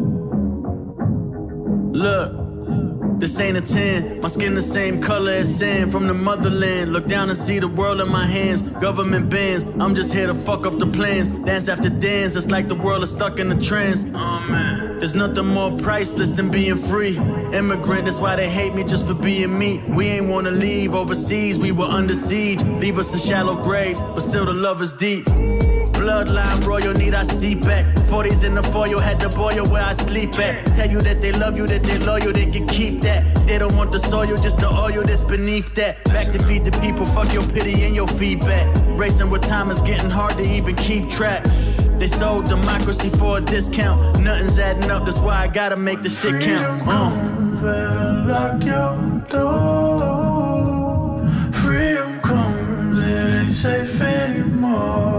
L: Look, this ain't a ten. My skin the same color as sand from the motherland. Look down and see the world in my hands. Government bans, I'm just here to fuck up the plans. Dance after dance, it's like the world is stuck in a trance. Oh man, there's nothing more priceless than being free. Immigrant, that's why they hate me just for being me. We ain't wanna leave overseas, we were under siege. Leave us in shallow graves, but still the love is deep. Bloodline royal, need I see back. forties in the foil, had to boil where I sleep at. Tell you that they love you, that they loyal, they can keep that. They don't want the soil, just the oil that's beneath that. Back to feed the people, fuck your pity and your feedback. Racing with time is getting hard to even keep track. They sold democracy for a discount. Nothing's adding up, that's why I gotta make the shit count. Uh.
M: Better lock your door. Freedom comes, it ain't safe anymore.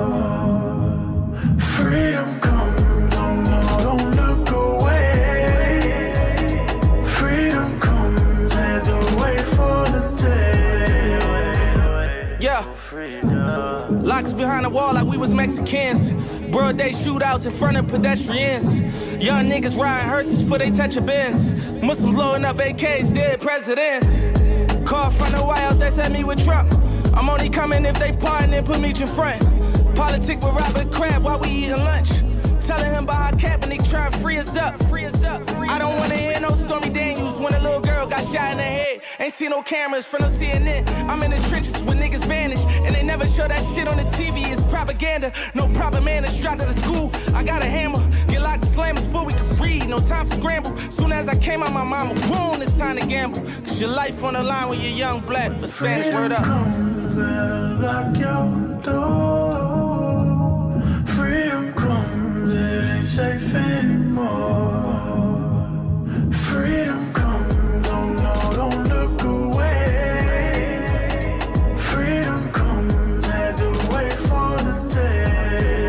M: Freedom comes, oh no, don't look away. Freedom comes, had to wait for the day.
N: Yeah. Locks behind the wall like we was Mexicans. Broad day shootouts in front of pedestrians. Young niggas riding hearses before they touch a Benz. Muslims loading up A Ks, dead presidents. Call from the White House, they sent me with Trump. I'm only coming if they pardon and put me in front. Politic with Robert Kraft while we eating lunch. Telling him about how Kaepernick trying to free us up. Free us up. I don't want to hear no Stormy Daniels when a little girl got shot in the head. Ain't see no cameras from no C N N. I'm in the trenches when niggas vanish, and they never show that shit on the T V. It's propaganda. No proper manners. Dropped out of school. I got a hammer. Get locked and slam before we could read. No time for scramble. Soon as I came out my mama, boom, it's time to gamble. Cause your life on the line when you're young, black. The Spanish word up.
M: Lock your door. Freedom comes, it ain't safe anymore. Freedom comes, oh no, don't look away. Freedom comes, had to wait for the day.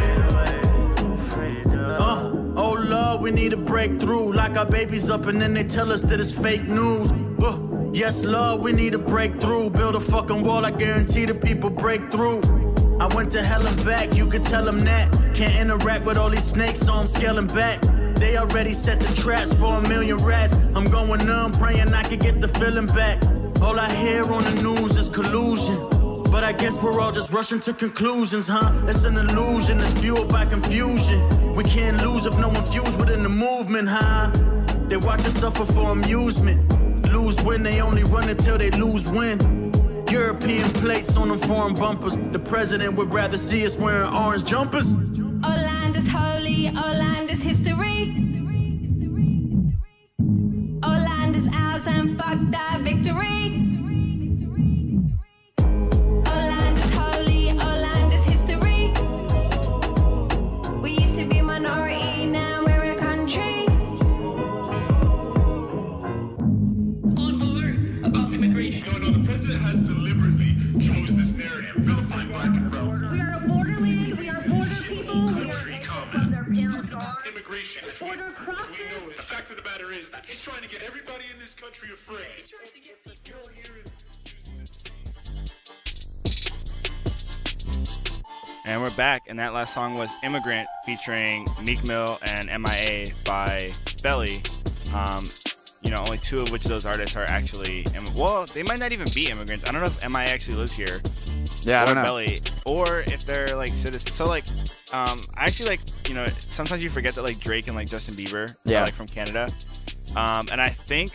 L: Uh, oh Lord, we need a breakthrough. Lock our babies up and then they tell us that it's fake news. Uh, yes, Lord, we need a breakthrough. Build a fucking wall, I guarantee the people break through. I went to hell and back, you could tell them that. Can't interact with all these snakes, so I'm scaling back. They already set the traps for a million rats. I'm going numb, praying I could get the feeling back. All I hear on the news is collusion. But I guess we're all just rushing to conclusions, huh? It's an illusion, it's fueled by confusion. We can't lose if no one fused within the movement, huh? They watch us suffer for amusement. Lose when they only run until they lose win. European plates on them foreign bumpers. The president would rather see us wearing orange jumpers.
O: Our land is holy, our land is history. Our land is ours and fuck that victory. Our land is holy, our land is history. We used to be minority, now we're a country.
P: On alert about immigration. No, no, the president has deliberately chose this narrative, vilifying black and brown.
O: We are a borderland, we are border people, we are
P: He's talking about immigration. Border crosses. The fact of the matter is that he's trying to get everybody in this country afraid. He's trying to get the girl here.
A: And we're back, and that last song was Immigrant featuring Meek Mill and M I A by Belly. Um, you know, only two of which of those artists are actually, well, they might not even be immigrants. I don't know if M I A actually lives here.
B: Yeah, I don't know.
A: Belly, or if they're like citizens. So like, um, I actually like, you know, sometimes you forget that like Drake and like Justin Bieber
B: yeah.
A: are like from Canada. Um, and I think,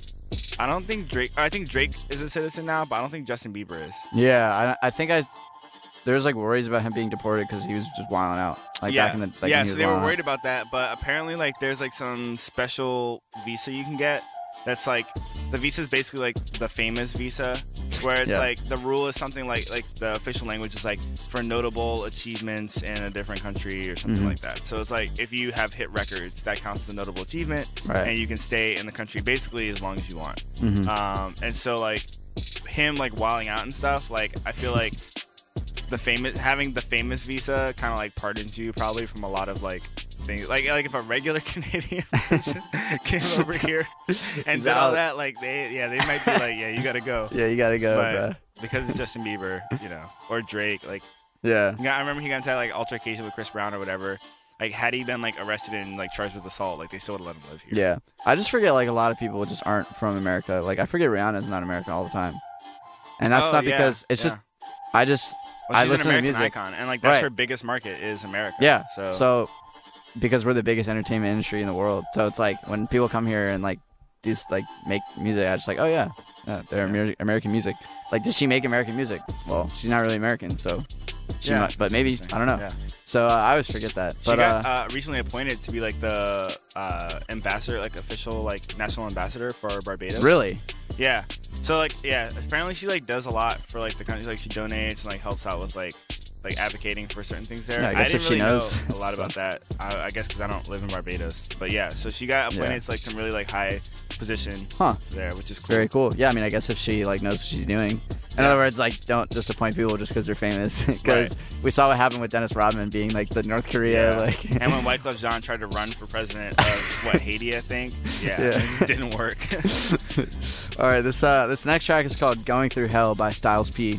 A: I don't think Drake, I think Drake is a citizen now, but I don't think Justin Bieber is.
B: Yeah, I, I think I, there's like worries about him being deported because he was just wilding out. Like
A: yeah,
B: back in the, like
A: yeah.
B: when he
A: So
B: was
A: they were
B: wilding
A: worried
B: out.
A: about that, but apparently like there's like some special visa you can get. That's like the visa is basically like the famous visa, where it's
B: Yeah.
A: like the rule is something like like the official language is like for notable achievements in a different country or something
B: Mhm.
A: like that. So it's like if you have hit records, that counts as a notable achievement,
B: Right.
A: and you can stay in the country basically as long as you want.
B: Mhm.
A: Um, and so like him like wilding out and stuff, like I feel like the famous having the famous visa kind of like pardons you probably from a lot of like things. Like like if a regular Canadian person came over here and
B: He's
A: did all
B: out.
A: that, like they yeah they might be like, yeah, you gotta go.
B: Yeah, you gotta go,
A: but
B: bruh.
A: because it's Justin Bieber, you know, or Drake, like
B: Yeah.
A: he got- I remember he got into like altercation with Chris Brown or whatever. Like had he been like arrested and like charged with assault, like they still would have let him live here.
B: Yeah. I just forget like a lot of people just aren't from America. Like I forget Rihanna's not American all the time. And that's
A: Oh,
B: not
A: yeah,
B: because it's
A: yeah.
B: just I just
A: Well,
B: I
A: she's
B: listen
A: an American
B: to music.
A: icon, and like that's
B: Right.
A: her biggest market is America.
B: Yeah.
A: So,
B: so because we're the biggest entertainment industry in the world. So it's like when people come here and like do s- like make music, I just like, oh yeah, yeah they're Amer- American music. Like, does she make American music? Well, she's not really American, so she
A: Yeah,
B: might, but
A: that's
B: maybe
A: interesting.
B: I don't know.
A: Yeah.
B: So uh, I always forget that.
A: She
B: But
A: got
B: uh,
A: uh, recently appointed to be like the uh, ambassador, like official, like national ambassador for Barbados.
B: Really?
A: Yeah. So like, yeah. Apparently, she like does a lot for like the country. Like she donates and like helps out with like like advocating for certain things there.
B: Yeah, I guess
A: didn't
B: if she
A: really
B: knows
A: know a lot about that. I, I guess because I don't live in Barbados. But yeah, so she got appointed
B: Yeah.
A: to like some really like high position
B: Huh.
A: there, which is cool.
B: very cool. Yeah, I mean, I guess if she like knows what she's doing. In other words, like don't disappoint people just because they're famous. Because
A: Right.
B: we saw what happened with Dennis Rodman being like the North Korea.
A: Yeah.
B: Like
A: And when Wyclef Jean tried to run for president of what Haiti, I think. Yeah,
B: Yeah.
A: it just didn't work.
B: All right, this uh this next track is called "Going Through Hell" by Styles P.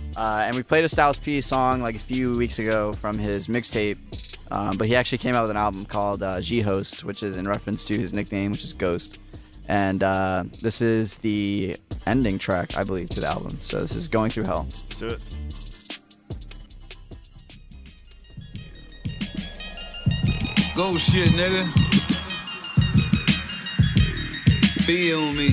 B: Uh, and we played a Styles P song like a few weeks ago from his mixtape. Um, but he actually came out with an album called uh, G-Host, which is in reference to his nickname, which is Ghost. And uh, this is the ending track, I believe, to the album. So this is Going Through Hell.
A: Let's do it.
Q: Go shit, nigga. Be on me.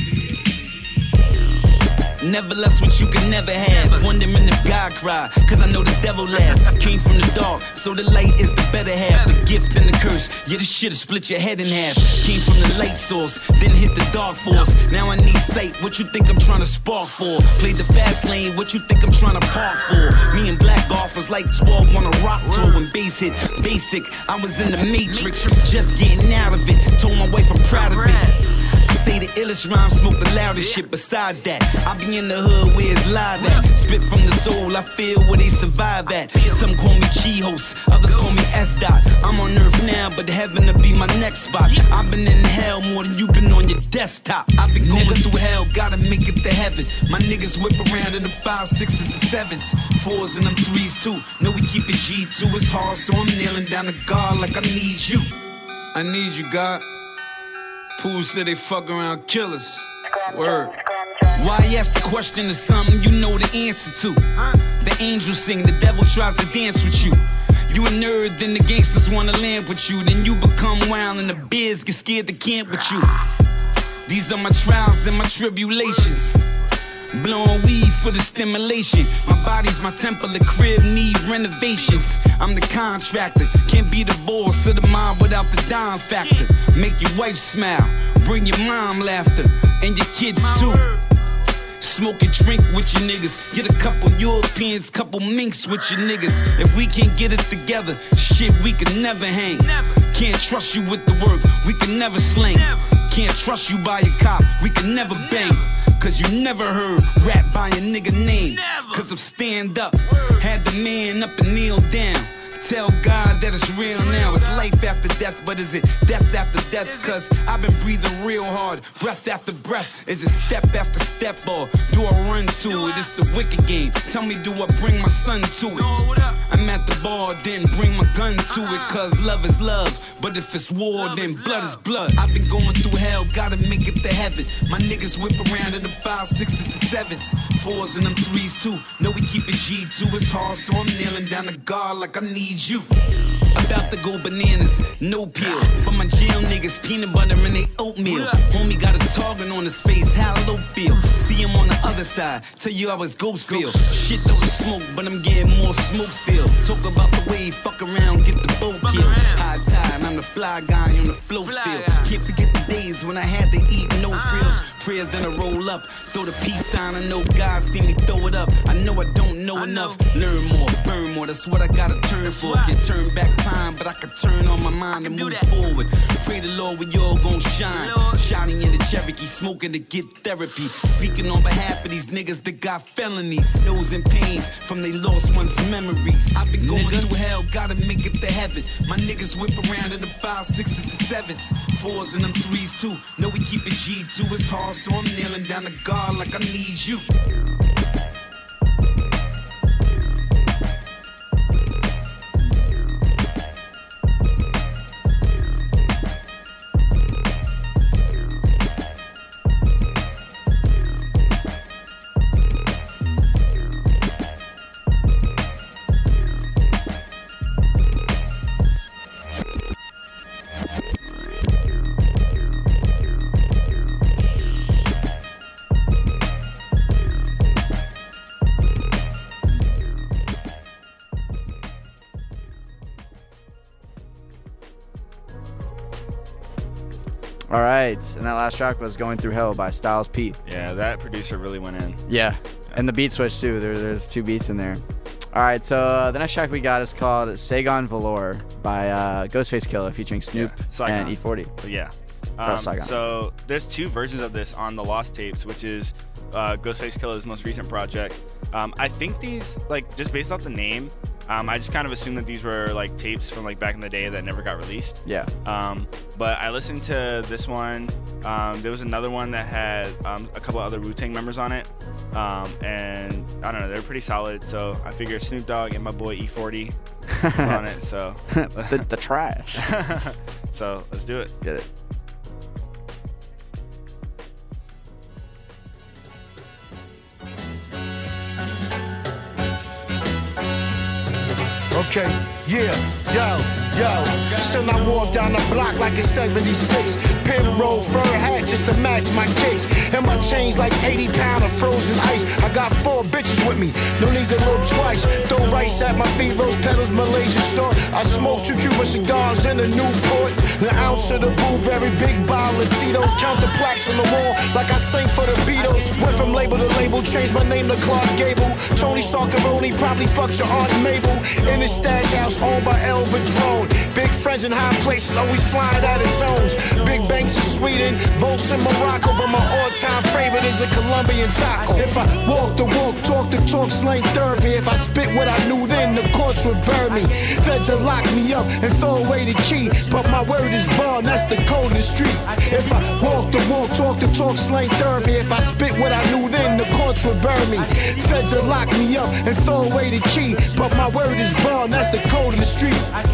Q: Never less what you can never have. Wondering if God cried, cause I know the devil laughed. Came from the dark, so the light is the better half. The gift and the curse, yeah, this shit'll split your head in half. Came from the light source, then hit the dark force. Now I need sight, what you think I'm trying to spark for? Played the fast lane, what you think I'm trying to park for? Me and Black Golf was like twelve on a rock tour. When bass hit, basic, I was in the matrix, just getting out of it. Told my wife I'm proud of it. Say the illest rhyme, smoke the loudest shit. Besides that, I be in the hood where it's live at. Spit from the soul, I feel where they survive at. Some call me G-Host, others call me S-Dot. I'm on earth now, but heaven to be my next spot. I've been in hell more than you've been on your desktop. I've been going through hell, gotta make it to heaven. My niggas whip around in the five, sixes, and sevens. Fours and them threes too. Know we keep it G two, it's hard, so I'm kneeling down to God like I need you. I need you, God. Pooh said they fuck around killers. Word. Why ask the question is something you know the answer to. The angels sing, the devil tries to dance with you. You a nerd, then the gangsters wanna land with you. Then you become wild and the bears get scared to camp with you. These are my trials and my tribulations. Blowing weed for the stimulation. My body's my temple, the crib need renovations. I'm the contractor, can't be the boss of the mob without the dime factor. Make your wife smile, bring your mom laughter, and your kids too. Smoke and drink with your niggas. Get a couple Europeans, couple minks with your niggas. If we can't get it together, shit, we can never hang. Can't trust you with the work, we can never sling. Can't trust you by a cop, we can never bang. Cause you never heard rap by a nigga name. Cause I'm stand up, had the man up and kneel down. Tell God that it's real now. It's life after death, but is it death after death? Cause I've been breathing real hard, breath after breath. Is it step after step or do I run to it? It's a wicked game. Tell me, do I bring my son to it? I'm at the bar, then bring my gun to it. Cause love is love, but if it's war, then blood is blood. I've been going through hell, gotta make it to heaven. My niggas whip around in the five, sixes, and sevens. Fours and them threes too. Know we keep it G two, it's hard, so I'm kneeling down to God like I need you. About to go bananas, no peel. For my jail niggas, peanut butter and they oatmeal. Homie got a target on his face, how low feel. See him on the other side, tell you how his ghost feel. Shit though the smoke, but I'm getting more smoke still. Talk about the way, fuck around, get the boat killed. High tide, I'm the fly guy on the flow still. Can't forget the days when I had to eat no frills. Prayers then I roll up, throw the peace sign. I know God see me throw it up. I know I don't know enough. Learn more, burn more, that's what I gotta turn for. Can't turn back time, but I can turn on my mind and move forward. Pray the Lord we all gon' shine. Shining in the Cherokee, smoking to get therapy. Speaking on behalf of these niggas that got felonies. Knows and pains from they lost one's memories. I've been going Nigga. through hell, gotta make it to heaven. My niggas whip around in the five, sixes, and sevens. Fours and them threes too. Know we keep it G two, it's hard, so I'm kneeling down to God like I need you.
B: All right, and that last track was Going Through Hell by Styles P.
A: Yeah, that producer really went in.
B: Yeah, and the beat switch too. There, there's two beats in there. All right, so uh, the next track we got is called Saigon Velour by uh, Ghostface Killah featuring Snoop
A: yeah,
B: and E forty.
A: Yeah. Um, so there's two versions of this on the Lost Tapes, which is uh, Ghostface Killah's most recent project. Um, I think these, like, just based off the name, Um, I just kind of assumed that these were like tapes from like back in the day that never got released.
B: Yeah.
A: Um, but I listened to this one. Um, there was another one that had um, a couple other Wu-Tang members on it. Um, and I don't know, they're pretty solid. So I figured Snoop Dogg and my boy E forty was on it. So
B: the, the trash.
A: So let's do it.
B: Get it.
R: Okay, yeah, yo, yo. Son, I walk down the block like it's seventy-six. Pin roll fur hat just to match my kicks. And my chains like eighty pound of frozen ice. I got four bitches with me, no need to look twice. Throw rice at my feet, rose petals, Malaysian salt. I smoke two Cuban cigars in a Newport. An ounce of the blueberry, big bottle of Tito's. Count the plaques on the wall like I sing for the Beatles. Went from label to label, changed my name to Clark Gable. Tony Starcaroni probably fucked your Aunt Mabel. In his stash house owned by El Padrone. Big friends in high places, always flying out of zones. Big banks in Sweden, votes in Morocco. But my all-time favorite is a Colombian taco. If I walk the walk, talk the talk, slang therapy. If I spit what I knew then, the courts would burn me. Feds will lock me up and throw away the key. But my word is bond, that's the code of the street. If I walk the walk, talk the talk, slang therapy. If I spit what I knew then, the courts would burn me. Feds will lock me up and throw away the key. But my word is bond, that's the code of the street.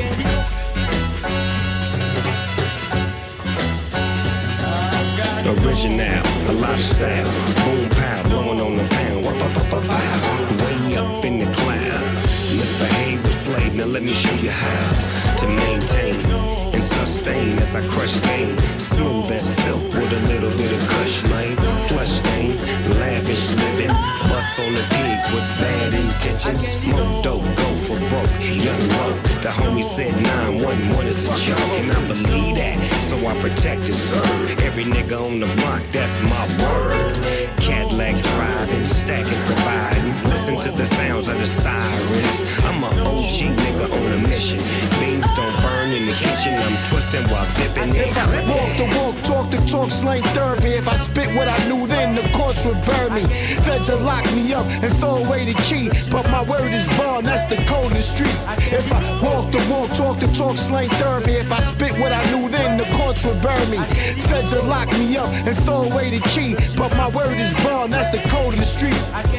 S: Original, a lot of style. Boom pow, blowing on the pound. Wop, wop, wop, wop, pow. Way up in the cloud. Misbehave with flavor. Now let me show you how to maintain and sustain as I crush game. Smooth as silk with a little bit of kush, man. Plush game, lavish living. Bust on the pigs with bad intentions. Smoke dope, go for broke. Young low, the homie said nine one one is a joke, and I believe that, so I protect and serve every nigga on the block. That's my word. Cadillac driving, stacking, providing. Listen to the sounds of the sirens. I'm an O G nigga on a mission. Beans don't burn in the kitchen. I'm twisting while dipping it.
R: If I walk the walk, talk the talk, slang therapy. If I spit what I knew then, the courts would burn me. Feds will lock me up and throw away the key. But my word is bond, that's the code of the street. If I walk the walk, talk the talk, slang therapy. If I spit what I knew then, the courts would burn me. Feds will lock me up and throw away the key. But my word is bond, that's the code of the street.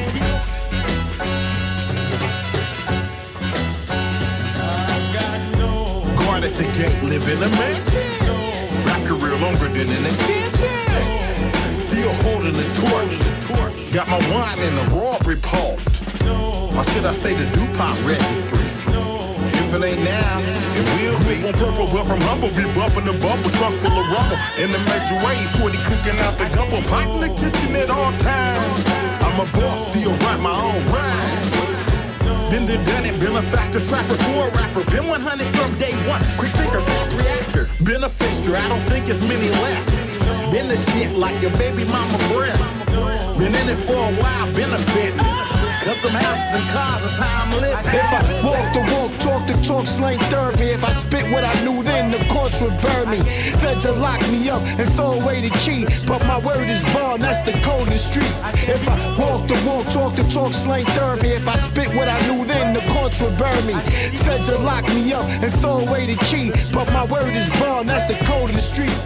T: Guard at the gate, live in a mansion. Rap career longer than an extension. Still holding the torch. Got my wine in the raw report. Or should I say the DuPont registry? If it ain't now, it will be. On purple, but from humble, be bumping the bubble trunk full of rubble. In the major way, forty cooking out the gumbo. Pot in the kitchen at all times. I'm a boss, still write my own rhymes. Been there, done it, been a factor, trapper for a rapper. Been one hundred from day one, quick thinker, fast reactor. Been a fixture, I don't think it's many left. Been the shit like your baby mama breath. Been in it for a while, benefiting. Custom houses and cars is how I'm living.
R: If I walk the walk, talk the talk, slang therapy. If I spit what I knew then, the courts would burn me. Feds will lock me up and throw away the key. But my word is bond, that's the code of the street. If I walk the walk, talk the talk, slang therapy. If I spit what I knew then, the courts would burn me. Feds will lock me up and throw away the key. But my word is bond, that's the code of the street.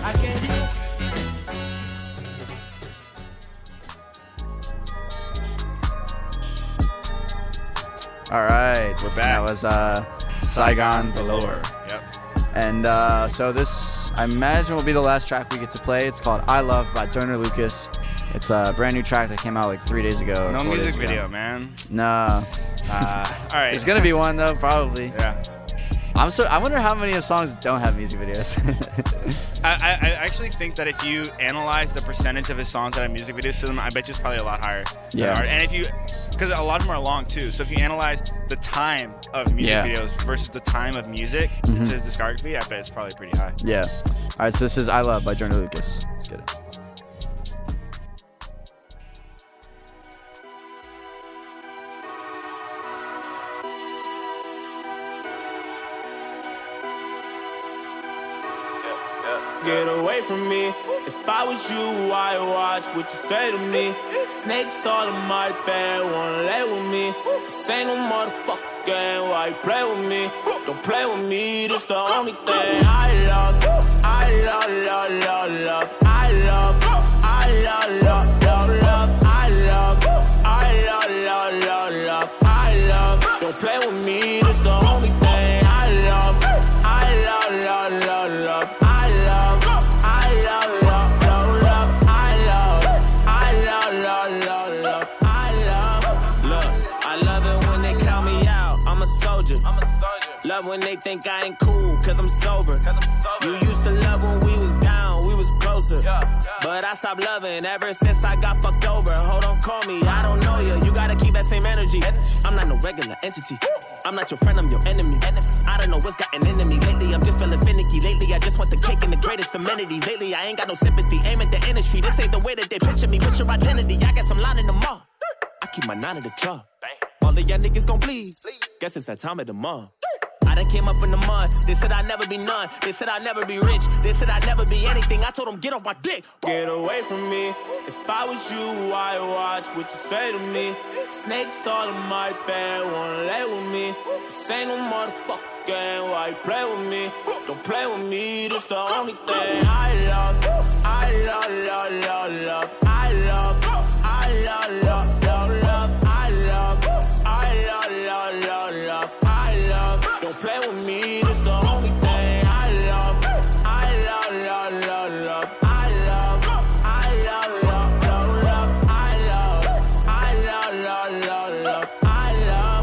B: All right,
A: We're back.
B: That was uh, Saigon Velour.
A: Yep.
B: And uh, so this, I imagine, will be the last track we get to play. It's called I Love by Joyner Lucas. It's a brand new track that came out like three days ago.
A: No
B: four
A: music
B: days ago.
A: video, man.
B: Nah.
A: Uh, all right.
B: There's gonna be one though, probably.
A: Yeah.
B: I'm so. I wonder how many of songs don't have music videos.
A: I, I, I actually think that if you analyze the percentage of his songs that have music videos to them, I bet you it's probably a lot higher.
B: Yeah.
A: Are. And if you, because a lot of them are long too, so if you analyze the time of music
B: Yeah.
A: videos versus the time of music
B: Mhm.
A: to his discography, I bet it's probably pretty high.
B: Yeah. All right. So this is I Love by Joyner Lucas. Let's get it.
U: Get away from me. If I was you, I'd watch what you say to me. Snakes all in my bed, wanna lay with me. This ain't no motherfucker fucking. Why you play with me? Don't play with me, this the only thing I love. I love, love, love, love. I love, I love, love, love, love. I love, I love, love, love, love. I love. Don't play with me, this the only thing I love. I love, love, love, love. I love, I love, love, love, love. I love, I love, love, love, love. I love. Look, I love it when they count me out. I'm a soldier. I'm a soldier. Love when they think I ain't cool, cause I'm sober. Cause I'm sober. You used to love when we was down, we was closer. Yeah, yeah. But I stopped loving ever since I got fucked over. Hold on, call me, I don't know you. You gotta keep that same energy. I'm not no regular entity. I'm not your friend, I'm your enemy. I don't know what's gotten into me lately. I'm just feeling finicky. Lately, I just want the cake and the greatest amenities. Lately, I ain't got no sympathy. Aim at the industry. This ain't the way that they picture me. What's your identity? I guess I'm lining them up. I keep my nine at the jaw. All of y'all niggas gon' bleed. Guess it's that time of the month. I done came up from the mud. They said I'd never be none. They said I'd never be rich. They said I'd never be anything. I told them, get off my dick. Get away from me. If I was you, I'd watch what you say to me. Snakes all in my bed, wanna lay with me. This ain't no motherfucking why you play with me. Don't play with me, this the only thing I love. I love, love, love, love. I love, I love, love, love, love. I love, I love, love, love, love. I love, don't play with me, this the only thing I love. I love, love, love, love. I love, I love, love, love, love. I love, I love, love, love, love. I love,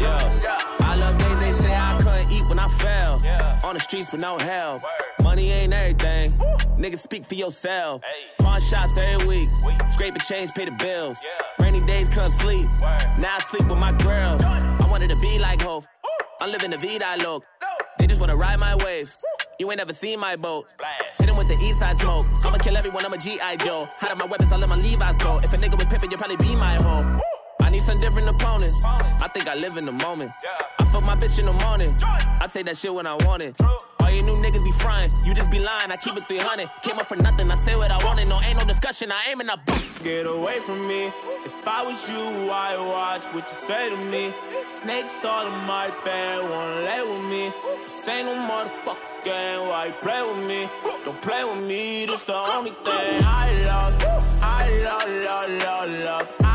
U: yeah. I love days they say I couldn't eat when I fell. On the streets with no help. Money ain't everything. Niggas speak for yourself. Pawn shops every week. Scrape a change, pay the bills. Rainy days couldn't sleep. Now I sleep with my girls. I wanted to be like Hov. I'm living the vida loc. They just wanna ride my wave. You ain't never seen my boat. Hit him with the east side smoke. I'ma kill everyone, I'm a G I Joe. Hide up my weapons, I let my Levi's go. If a nigga was pimpin', you'd probably be my hoe. I need some different opponents. I think I live in the moment. I fuck my bitch in the morning. I take that shit when I want it. All you new niggas be frying, you just be lying. I keep it three hundred. Came up for nothing, I say what I wanted. No, ain't no discussion, I aim and I boost. Get away from me. If I was you, I'd watch what you say to me. Snakes all in my bed, wanna lay with me. This ain't no motherfucking why you play with me. Don't play with me, this the only thing I love. I love, love, love, love.